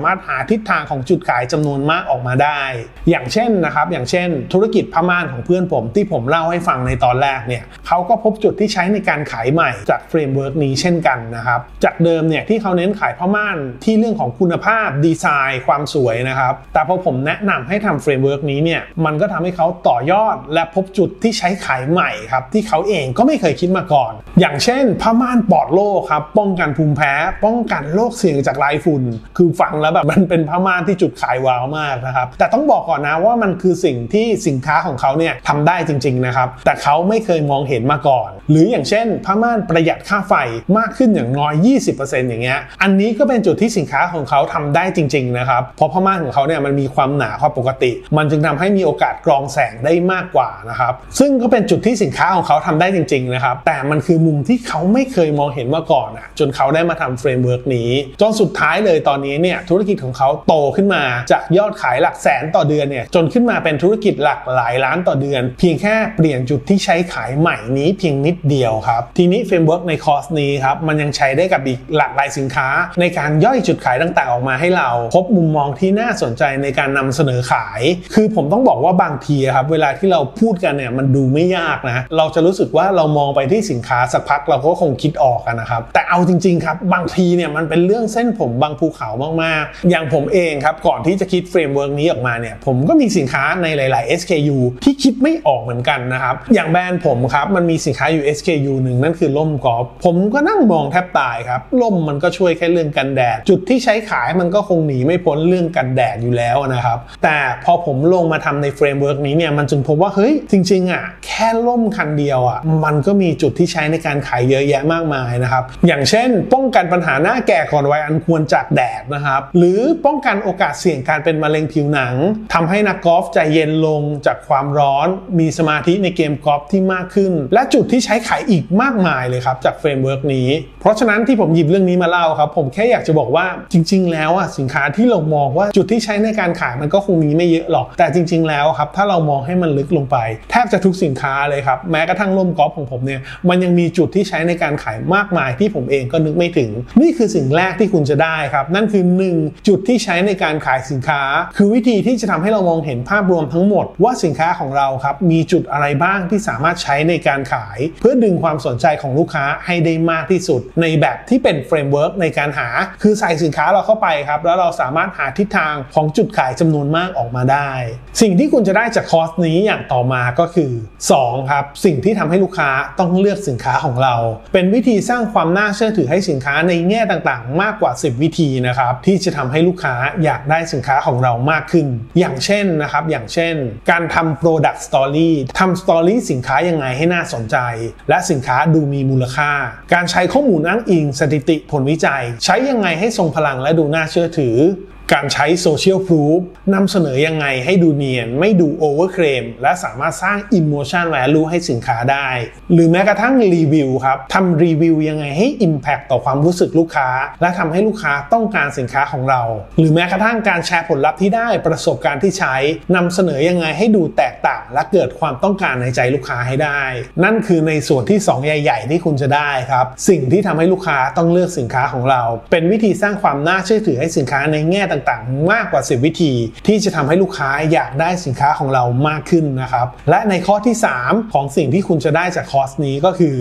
ามารถหาทิศทางของจุดขายจำนวนมากออกมาได้อย่างเช่นนะครับอย่างเช่นธุรกิจผ้าม่านของเพื่อนผมที่ผมเล่าให้ฟังในตอนแรกเนี่ยเขาก็พบจุดที่ใช้ในการขายใหม่จากเฟรมเวิร์กนี้เช่นกันนะครับจากเดิมเนี่ยที่เขาเน้นขายผ้าม่านที่เรื่องของคุณภาพดีไซน์ความสวยนะครับแต่พอผมแนะนำให้ทำเฟรมเวิร์กนี้เนี่ยมันก็ทำให้เขาต่อยอดและพบจุดที่ใช้ขายใหม่ครับที่เขาเองก็ไม่เคยคิดมาก่อนอย่างเช่นผ้าม่านปลอดโรคครับป้องกันภูมิแพ้ป้องกันโรคเสี่ยงจากลายฝุ่นคือฟังแล้วแบบมันเป็นผ้าม่านที่จุดขายว้าวมากนะครับแต่ต้องบอกก่อนนะว่ามันคือสิ่งที่สินค้าของเขาเนี่ยทำได้จริงๆนะครับแต่เขาไม่เคยมองเห็นมาก่อนหรืออย่างเช่นผ้าม่านประหยัดค่าไฟมากขึ้นอย่างน้อย 20% อย่างเงี้ยอันนี้ก็เป็นจุดที่สินค้าของเขาทำได้จริงๆนะครับเพราะผ้าม่านของเขาเนี่ยมันมีความหนากว่าปกติมันจึงทำให้มีโอกาสกรองแสงได้มากกว่านะครับซึ่งก็เป็นจุดที่สินค้าของเขาทำได้จริงๆนะครับแต่มันคือมุมที่เขาไม่เคยมองเห็นมาก่อนจนเขาได้มาทำเฟรมเวิร์กนี้จนสุดท้ายเลยตอนนี้เนี่ยธุรกิจของเขาโตขึ้นมาจากยอดขายหลักแสนต่อเดือนเนี่ยจนขึ้นมาเป็นธุรกิจหลักหลายล้านต่อเดือนเพียงแค่เปลี่ยนจุดที่ใช้ขายใหม่นี้เพียงนิดเดียวครับทีนี้เฟรมเวิร์กในคอร์สนี้ครับมันยังใช้ได้กับอีกหลากหลายสินค้าในการย่อยจุดขายต่างๆออกมาให้เราพบมุมมองที่น่าสนใจในการนำเสนอขายคือผมต้องบอกว่าบางทีครับเวลาที่เราพูดกันเนี่ยมันดูไม่ยากนะเราจะรู้สึกว่าเรามองไปที่สินค้าสักพักเราก็คงคิดออกกันนะครับแต่เอาจริงๆครับบางทีเนี่ยมันเป็นเรื่องเส้นผมบางภูเขามากๆอย่างผมเองครับก่อนที่จะคิดเฟรมเวิร์กนี้ออกมาเนี่ยผมก็มีสินค้าในหลายๆ SKU ที่คิดไม่ออกเหมือนกันนะครับอย่างแบรนด์ผมครับมันมีสินค้าอยู่ SKU หนึ่งนั่นคือร่มกอล์ฟผมก็นั่งมองแทบตายครับร่มมันก็ช่วยแค่เรื่องกันแดดจุดที่ใช้ขายมันก็คงหนีไม่พ้นเรื่องกันแดดอยู่แล้วนะครับแต่พอผมลงมาทำในเฟรมเวิร์กนี้เนี่ยมันจึงพบว่าเฮ้ยจริงๆแค่ร่มคันเดียวมันก็มีจุดที่ใช้ในการขายเยอะแยะมากมายนะครับอย่างเช่นป้องกันปัญหาหน้าแก่ก่อนวัยอันควรจากแดดนะครับหรือป้องกันโอกาสเสี่ยงการเป็นมะเร็งผิวหนังทำให้นักกอล์ฟใจเย็นลงจากความร้อนมีสมาธิในเกมกอล์ฟที่มากขึ้นและจุดที่ใช้ขายอีกมากมายเลยครับจากเฟรมเวิร์กนี้เพราะฉะนั้นที่ผมหยิบเรื่องนี้มาเล่าครับผมแค่อยากจะบอกว่าจริงๆแล้วสินค้าที่เรามองว่าจุดที่ใช้ในการขายมันก็คงมีไม่เยอะหรอกแต่จริงๆแล้วครับถ้าเรามองให้มันลึกลงไปแทบจะทุกสินค้าเลยครับแม้กระทั่งร่มกอล์ฟของผมเนี่ยมันยังมีจุดที่ใช้ในการขายมากมายที่ผมเองก็นึกไม่ถึงนี่คือสิ่งแรกที่คุณจะได้ครับนั่นคือ 1. จุดที่ใช้ในการขายสินค้าคือวิธีที่จะทำให้เรามองเห็นภาพรวมทั้งหมดว่าสินค้าของเราครับมีจุดอะไรบ้างที่สามารถใช้ในการขายเพื่อดึงความสนใจของลูกค้าให้ได้มากที่สุดในแบบที่เป็นเฟรมเวิร์กในการหาคือใส่สินค้าเราเข้าไปครับแล้วเราสามารถหาทิศทางของจุดขายจำนวนมากออกมาได้สิ่งที่คุณจะได้จากคอร์สนี้อย่างต่อมาก็คือ 2. ครับสิ่งที่ทำให้ลูกค้าต้องเลือกสินค้าของเราเป็นวิธีสร้างความน่าเชื่อถือให้สินค้าในแง่ต่างๆมากกว่า10วิธีนะครับที่จะทำให้ลูกค้าอยากได้สินค้าของเรามากขึ้นอย่างเช่นนะครับอย่างเช่นการทำ product story ทำ story สินค้ายังไงให้น่าสนใจและสินค้าดูมีมูลค่าการใช้ข้อมูลอ้างอิงสถิติผลวิจัยใช้ยังไงให้ทรงพลังและดูน่าเชื่อถือการใช้โซเชียลพรูฟนำเสนอยังไงให้ดูเนียนไม่ดูโอเวอร์เคลมและสามารถสร้าง emotion value ให้สินค้าได้หรือแม้กระทั่งรีวิวครับทำรีวิวยังไงให้ impact ต่อความรู้สึกลูกค้าและทำให้ลูกค้าต้องการสินค้าของเราหรือแม้กระทั่งการแชร์ผลลัพธ์ที่ได้ประสบการณ์ที่ใช้นำเสนอยังไงให้ดูแตกต่างและเกิดความต้องการในใจลูกค้าให้ได้นั่นคือในส่วนที่2ใหญ่ๆที่คุณจะได้ครับสิ่งที่ทำให้ลูกค้าต้องเลือกสินค้าของเราเป็นวิธีสร้างความน่าเชื่อถือให้สินค้าในแง่ต่างๆมากกว่า10วิธีที่จะทำให้ลูกค้าอยากได้สินค้าของเรามากขึ้นนะครับและในข้อที่3ของสิ่งที่คุณจะได้จากคอร์สนี้ก็คือ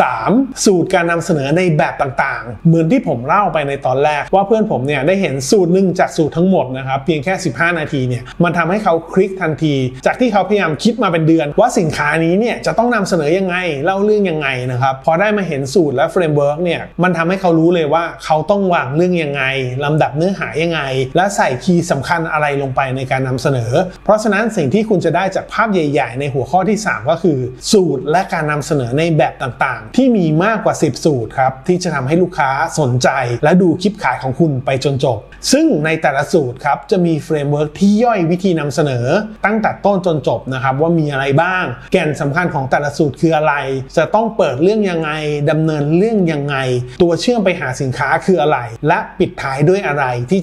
3. สูตรการนำเสนอในแบบต่างๆเหมือนที่ผมเล่าไปในตอนแรกว่าเพื่อนผมเนี่ยได้เห็นสูตรหนึ่งจากสูตรทั้งหมดนะครับเพียงแค่15นาทีเนี่ยมันทำให้เขาคลิกทันทีจากที่เขาพยายามคิดมาเป็นเดือนว่าสินค้านี้เนี่ยจะต้องนำเสนอยังไงเล่าเรื่องยังไงนะครับพอได้มาเห็นสูตรและเฟรมเวิร์กเนี่ยมันทำให้เขารู้เลยว่าเขาต้องวางเรื่องยังไงลำดับเนื้อหายังไงและใส่คีย์สำคัญอะไรลงไปในการนำเสนอเพราะฉะนั้นสิ่งที่คุณจะได้จากภาพใหญ่ๆในหัวข้อที่3ก็คือสูตรและการนำเสนอในแบบต่างๆที่มีมากกว่า10สูตรครับที่จะทำให้ลูกค้าสนใจและดูคลิปขายของคุณไปจนจบซึ่งในแต่ละสูตรครับจะมีเฟรมเวิร์กที่ย่อยวิธีนำเสนอตั้งแต่ต้นจนจบนะครับว่ามีอะไรบ้างแก่นสำคัญของแต่ละสูตรคืออะไรจะต้องเปิดเรื่องยังไงดำเนินเรื่องยังไงตัวเชื่อมไปหาสินค้าคืออะไรและปิดท้ายด้วยอะไรที่จะทำให้เกิด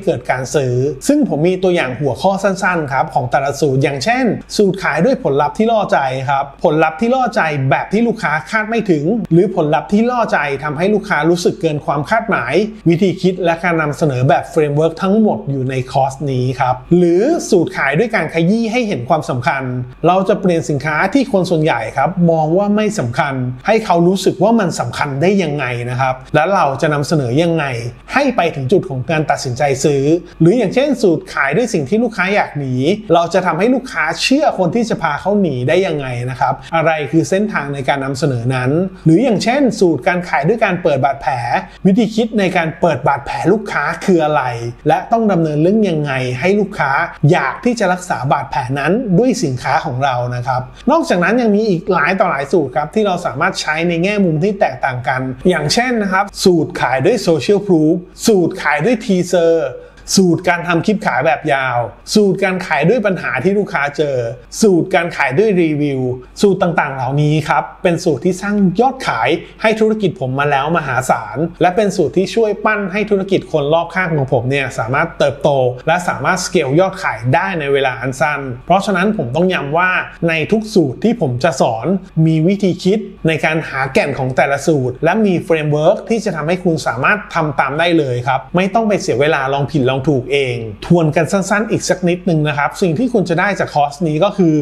กิดการซื้อซึ่งผมมีตัวอย่างหัวข้อสั้นๆครับของแต่ละสูตรอย่างเช่นสูตรขายด้วยผลลัพธ์ที่ล่อใจครับผลลัพธ์ที่ล่อใจแบบที่ลูกค้าคาดไม่ถึงหรือผลลัพธ์ที่ล่อใจทำให้ลูกค้ารู้สึกเกินความคาดหมายวิธีคิดและการนำเสนอแบบเฟรมเวิร์กทั้งหมดอยู่ในคอร์สนี้ครับหรือสูตรขายด้วยการขยี้ให้เห็นความสำคัญเราจะเปลี่ยนสินค้าที่คนส่วนใหญ่ครับมองว่าไม่สำคัญให้เขารู้สึกว่ามันสำคัญได้ยังไงนะครับและเราจะนำเสนอยังไงให้ไปถึงจุดของการตัดสินใจซื้อหรืออย่างเช่นสูตรขายด้วยสิ่งที่ลูกค้าอยากหนีเราจะทำให้ลูกค้าเชื่อคนที่จะพาเขาหนีได้ยังไงนะครับอะไรคือเส้นทางในการนำเสนอนั้นหรืออย่างเช่นสูตรการขายด้วยการเปิดบาดแผลวิธีคิดในการเปิดบาดแผลลูกค้าคืออะไรและต้องดำเนินเรื่องยังไงให้ลูกค้าอยากที่จะรักษาบาดแผลนั้นด้วยสินค้าของเรานะครับนอกจากนั้นยังมีอีกหลายต่อหลายสูตรครับที่เราสามารถใช้ในแง่มุมที่แตกต่างกันอย่างเช่นนะครับสูตรขายด้วยโซเชียลพรูฟสูตรขายด้วยทีเซอร์สูตรการทำคลิปขายแบบยาวสูตรการขายด้วยปัญหาที่ลูกค้าเจอสูตรการขายด้วยรีวิวสูตรต่างๆเหล่านี้ครับเป็นสูตรที่สร้างยอดขายให้ธุรกิจผมมาแล้วมหาศาลและเป็นสูตรที่ช่วยปั้นให้ธุรกิจคนรอบข้างของผมเนี่ยสามารถเติบโตและสามารถสเกลยอดขายได้ในเวลาอันสั้นเพราะฉะนั้นผมต้องย้ำว่าในทุกสูตรที่ผมจะสอนมีวิธีคิดในการหาแก่นของแต่ละสูตรและมีเฟรมเวิร์กที่จะทำให้คุณสามารถทำตามได้เลยครับไม่ต้องไปเสียเวลาลองผิดลองถูกเองทวนกันสั้นๆอีกสักนิดนึงนะครับสิ่งที่คุณจะได้จากคอร์สนี้ก็คือ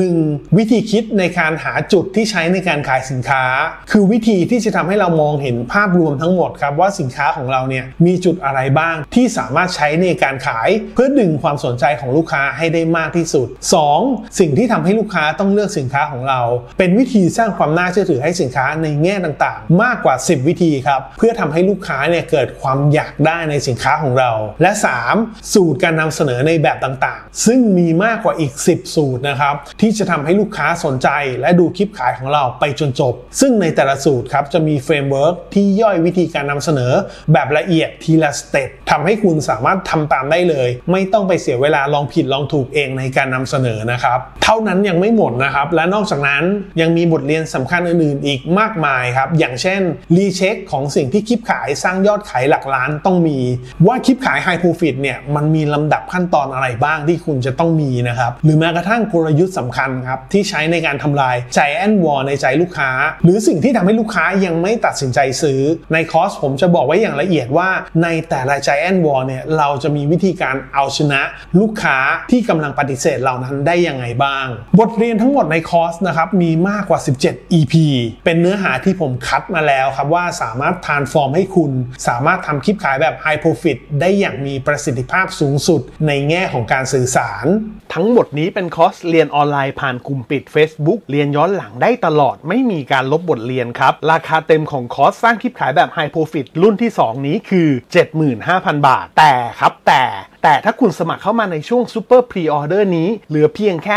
1. วิธีคิดในการหาจุดที่ใช้ในการขายสินค้าคือวิธีที่จะทำให้เรามองเห็นภาพรวมทั้งหมดครับว่าสินค้าของเราเนี่ยมีจุดอะไรบ้างที่สามารถใช้ในการขายเพื่อดึงความสนใจของลูกค้าให้ได้มากที่สุด 2. สิ่งที่ทำให้ลูกค้าต้องเลือกสินค้าของเราเป็นวิธีสร้างความน่าเชื่อถือให้สินค้าในแง่ต่างๆมากกว่า10วิธีครับเพื่อทำให้ลูกค้าเนี่ยเกิดความอยากได้ในสินค้าของเราและ 3. สูตรการนำเสนอในแบบต่างๆซึ่งมีมากกว่าอีก10สูตรนะครับที่จะทำให้ลูกค้าสนใจและดูคลิปขายของเราไปจนจบซึ่งในแต่ละสูตรครับจะมีเฟรมเวิร์กที่ย่อยวิธีการนำเสนอแบบละเอียดทีละสเต็ปทำให้คุณสามารถทำตามได้เลยไม่ต้องไปเสียเวลาลองผิดลองถูกเองในการนำเสนอนะครับเท่านั้นยังไม่หมดนะครับและนอกจากนั้นยังมีบทเรียนสำคัญอื่นๆอีกมากมายครับอย่างเช่นรีเช็คของสิ่งที่คลิปขายสร้างยอดขายหลักล้านต้องมีว่าคลิปขายไฮโปรฟิตเนี่ยมันมีลำดับขั้นตอนอะไรบ้างที่คุณจะต้องมีนะครับหรือแม้กระทั่งกลยุทธ์สำคัญครับที่ใช้ในการทำลาย Giant Wall ในใจลูกค้าหรือสิ่งที่ทำให้ลูกค้ายังไม่ตัดสินใจซื้อในคอร์สผมจะบอกไว้อย่างละเอียดว่าในแต่ละ Giant Wall เนี่ยเราจะมีวิธีการเอาชนะลูกค้าที่กำลังปฏิเสธเหล่านั้นได้ยังไงบ้างบทเรียนทั้งหมดในคอร์สนะครับมีมากกว่า17 EP เป็นเนื้อหาที่ผมคัดมาแล้วครับว่าสามารถ transform ให้คุณสามารถทำคลิปขายแบบ High Profit ได้อย่างมีประสิทธิภาพสูงสุดในแง่ของการสื่อสารทั้งหมดนี้เป็นคอร์สเรียนออนไลน์ผ่านกลุ่มปิด Facebook เรียนย้อนหลังได้ตลอดไม่มีการลบบทเรียนครับราคาเต็มของคอร์สสร้างคลิปขายแบบ High Profit รุ่นที่2นี้คือ 75,000 บาทแต่ถ้าคุณสมัครเข้ามาในช่วง Super Pre-Order นี้เหลือเพียงแค่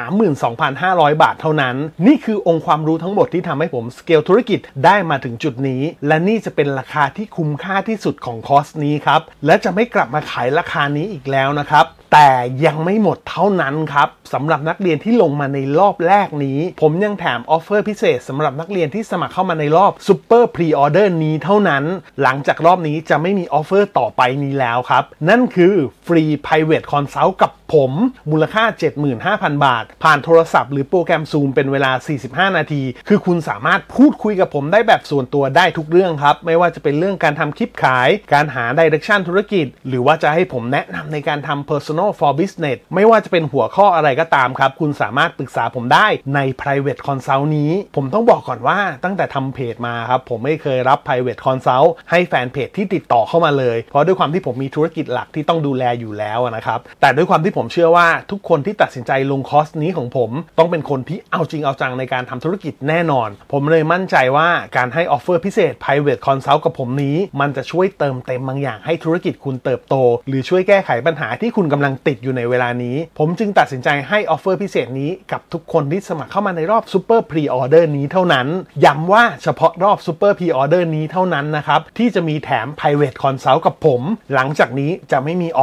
32,500 บาทเท่านั้นนี่คือองค์ความรู้ทั้งหมดที่ทำให้ผมสเกลธุรกิจได้มาถึงจุดนี้และนี่จะเป็นราคาที่คุ้มค่าที่สุดของคอร์สนี้ครับและจะไม่กลับมาขายราคานี้อีกแล้วนะครับแต่ยังไม่หมดเท่านั้นครับสำหรับนักเรียนที่ลงมาในรอบแรกนี้ผมยังแถมออฟเฟอร์พิเศษสำหรับนักเรียนที่สมัครเข้ามาในรอบ Super Pre-Order นี้เท่านั้นหลังจากรอบนี้จะไม่มีออฟเฟอร์ต่อไปนี้แล้วครับนั่นคือฟรี Private Consult กับผมมูลค่า 75,000 บาทผ่านโทรศัพท์หรือโปรแกรม Zoom เป็นเวลา45นาทีคือคุณสามารถพูดคุยกับผมได้แบบส่วนตัวได้ทุกเรื่องครับไม่ว่าจะเป็นเรื่องการทำคลิปขายการหา Direction ธุรกิจหรือว่าจะให้ผมแนะนำในการทำ Personal for Business ไม่ว่าจะเป็นหัวข้ออะไรก็ตามครับคุณสามารถปรึกษาผมได้ใน Private Consult นี้ผมต้องบอกก่อนว่าตั้งแต่ทำเพจมาครับผมไม่เคยรับ Private Consult ให้แฟนเพจที่ติดต่อเข้ามาเลยเพราะด้วยความที่ผมมีธุรกิจหลักที่ต้องดูแลอยู่แล้วนะครับแต่ด้วยความที่ผมเชื่อว่าทุกคนที่ตัดสินใจลงคอร์สนี้ของผมต้องเป็นคนที่เอาจริงเอาจังในการทำธุรกิจแน่นอนผมเลยมั่นใจว่าการให้ออฟเฟอร์พิเศษ Private Consult กับผมนี้มันจะช่วยเติมเต็มบางอย่างให้ธุรกิจคุณเติบโตหรือช่วยแก้ไขปัญหาที่คุณกำลังติดอยู่ในเวลานี้ผมจึงตัดสินใจให้ออฟเฟอร์พิเศษนี้กับทุกคนที่สมัครเข้ามาในรอบ Super Pre-Order นี้เท่านั้นย้ำว่าเฉพาะรอบ Super Pre-Order นี้เท่านั้นนะครับที่จะมีแถม Private Consult กับผมหลังจากนี้จะไม่มีออฟ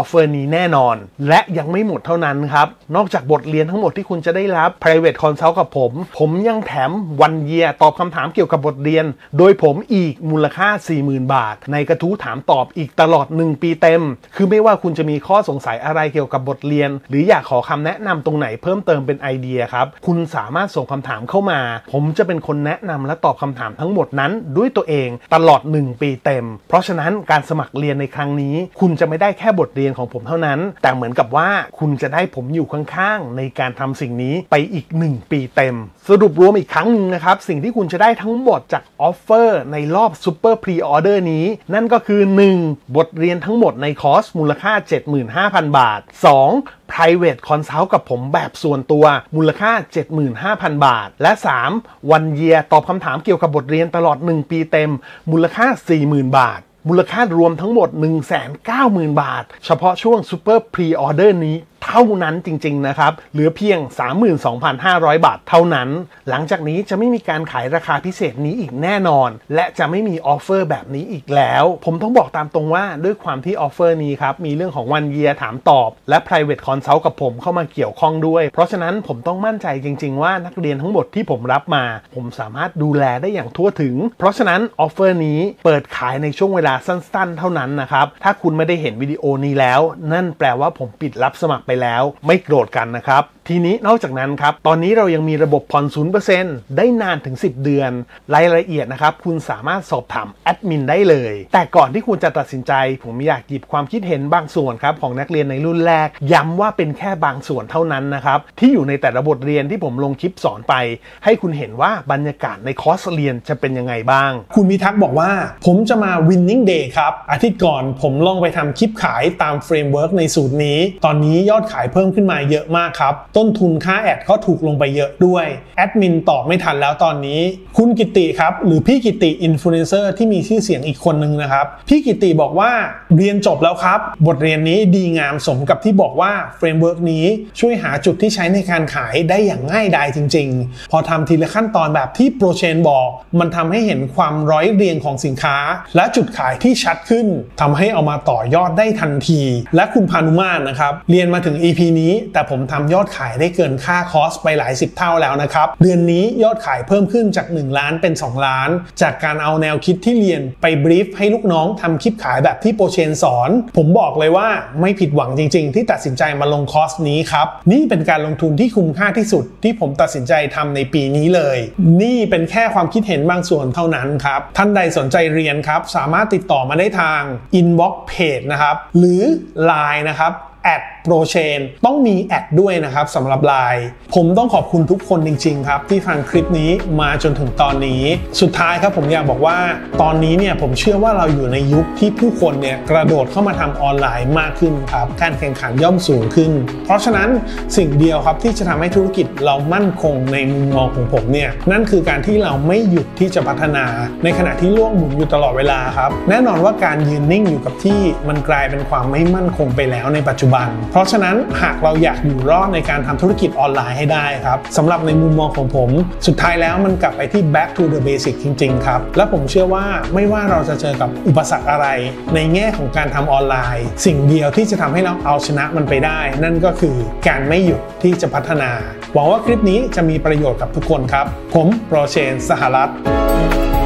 ฟอร์นี้แน่นอนและยังไม่หมดเท่านั้นครับนอกจากบทเรียนทั้งหมดที่คุณจะได้รับ private consult กับผมยังแถม1 year ตอบคำถามเกี่ยวกับบทเรียนโดยผมอีกมูลค่า 40,000 บาทในกระทู้ถามตอบอีกตลอด1 ปีเต็มคือไม่ว่าคุณจะมีข้อสงสัยอะไรเกี่ยวกับบทเรียนหรืออยากขอคำแนะนำตรงไหนเพิ่มเติมเป็นไอเดียครับคุณสามารถส่งคำถามเข้ามาผมจะเป็นคนแนะนำและตอบคำถามทั้งหมดนั้นด้วยตัวเองตลอด1 ปีเต็มเพราะฉะนั้นการสมัครเรียนในครั้งนี้คุณจะไม่ได้แค่บทเรียนของผมเท่านั้นแต่เหมือนกับว่าคุณจะได้ผมอยู่ข้างๆในการทำสิ่งนี้ไปอีก1 ปีเต็มสรุปรวมอีกครั้งนึงนะครับสิ่งที่คุณจะได้ทั้งหมดจากออฟเฟอร์ในรอบซูเปอร์พรีออเดอร์นี้นั่นก็คือ 1. บทเรียนทั้งหมดในคอร์สมูลค่า 75,000 บาท 2. private consult กับผมแบบส่วนตัวมูลค่า 75,000 บาทและ 3. 1 year ตอบคำถามเกี่ยวกับบทเรียนตลอด1 ปีเต็มมูลค่า 40,000 บาทมูลค่ารวมทั้งหมด 190,000 บาทเฉพาะช่วงซูเปอร์พรีออเดอร์นี้เท่านั้นจริงๆนะครับเหลือเพียง 32,500 บาทเท่านั้นหลังจากนี้จะไม่มีการขายราคาพิเศษนี้อีกแน่นอนและจะไม่มีออฟเฟอร์แบบนี้อีกแล้วผมต้องบอกตามตรงว่าด้วยความที่ออฟเฟอร์นี้ครับมีเรื่องของ1 year ถามตอบและ private consult กับผมเข้ามาเกี่ยวข้องด้วยเพราะฉะนั้นผมต้องมั่นใจจริงๆว่านักเรียนทั้งหมดที่ผมรับมาผมสามารถดูแลได้อย่างทั่วถึงเพราะฉะนั้นออฟเฟอร์นี้เปิดขายในช่วงเวลาสั้นๆเท่านั้นนะครับถ้าคุณไม่ได้เห็นวิดีโอนี้แล้วนั่นแปลว่าผมปิดรับสมัครไปแล้วไม่โกรธกันนะครับทีนี้นอกจากนั้นครับตอนนี้เรายังมีระบบผ่อน 0% ได้นานถึง10 เดือนรายละเอียดนะครับคุณสามารถสอบถามแอดมินได้เลยแต่ก่อนที่คุณจะตัดสินใจผมอยากหยิบความคิดเห็นบางส่วนครับของนักเรียนในรุ่นแรกย้ำว่าเป็นแค่บางส่วนเท่านั้นนะครับที่อยู่ในแต่ละบทเรียนที่ผมลงคลิปสอนไปให้คุณเห็นว่าบรรยากาศในคอร์สเรียนจะเป็นยังไงบ้างคุณพิทักษ์บอกว่าผมจะมา Winning Day ครับอาทิตย์ก่อนผมลองไปทำคลิปขายตามเฟรมเวิร์กในสูตรนี้ตอนนี้ยอดขายเพิ่มขึ้นมาเยอะมากครับต้นทุนค่าแอดก็ถูกลงไปเยอะด้วยแอดมินตอบไม่ทันแล้วตอนนี้คุณกิติครับหรือพี่กิติอินฟลูเอนเซอร์ที่มีชื่อเสียงอีกคนนึงนะครับพี่กิติบอกว่าเรียนจบแล้วครับบทเรียนนี้ดีงามสมกับที่บอกว่าเฟรมเวิร์กนี้ช่วยหาจุดที่ใช้ในการขายได้อย่างง่ายดายจริงๆพอทำทีละขั้นตอนแบบที่โปรเชนบอกมันทำให้เห็นความร้อยเรียงของสินค้าและจุดขายที่ชัดขึ้นทำให้เอามาต่อยอดได้ทันทีและคุณพานุมาตรนะครับเรียนมาถึง EP นี้แต่ผมทำยอดขายได้เกินค่าคอสไปหลาย10 เท่าแล้วนะครับเดือนนี้ยอดขายเพิ่มขึ้นจาก1 ล้านเป็น2 ล้านจากการเอาแนวคิดที่เรียนไปบรีฟให้ลูกน้องทำคลิปขายแบบที่โปรเชนสอนผมบอกเลยว่าไม่ผิดหวังจริงๆที่ตัดสินใจมาลงคอร์สนี้ครับนี่เป็นการลงทุนที่คุ้มค่าที่สุดที่ผมตัดสินใจทำในปีนี้เลยนี่เป็นแค่ความคิดเห็นบางส่วนเท่านั้นครับท่านใดสนใจเรียนครับสามารถติดต่อมาได้ทาง inbox page นะครับหรือ Line นะครับโปรเชนต้องมีแอดด้วยนะครับสำหรับไลน์ผมต้องขอบคุณทุกคนจริงๆครับที่ฟังคลิปนี้มาจนถึงตอนนี้สุดท้ายครับผมอยากบอกว่าตอนนี้เนี่ยผมเชื่อว่าเราอยู่ในยุคที่ผู้คนเนี่ยกระโดดเข้ามาทำออนไลน์มากขึ้นครับการแข่งขันย่อมสูงขึ้นเพราะฉะนั้นสิ่งเดียวครับที่จะทำให้ธุรกิจเรามั่นคงในมุมมองของผมเนี่ยนั่นคือการที่เราไม่หยุดที่จะพัฒนาในขณะที่โลกหมุนอยู่ตลอดเวลาครับแน่นอนว่าการยืนนิ่งอยู่กับที่มันกลายเป็นความไม่มั่นคงไปแล้วในปัจจุบันเพราะฉะนั้นหากเราอยากอยู่รอดในการทำธุรกิจออนไลน์ให้ได้ครับสำหรับในมุมมองของผมสุดท้ายแล้วมันกลับไปที่ back to the basic จริงๆครับและผมเชื่อว่าไม่ว่าเราจะเจอกับอุปสรรคอะไรในแง่ของการทำออนไลน์สิ่งเดียวที่จะทำให้เราเอาชนะมันไปได้นั่นก็คือการไม่หยุดที่จะพัฒนาหวังว่าคลิปนี้จะมีประโยชน์กับทุกคนครับผมโปรเชน สหรัฐ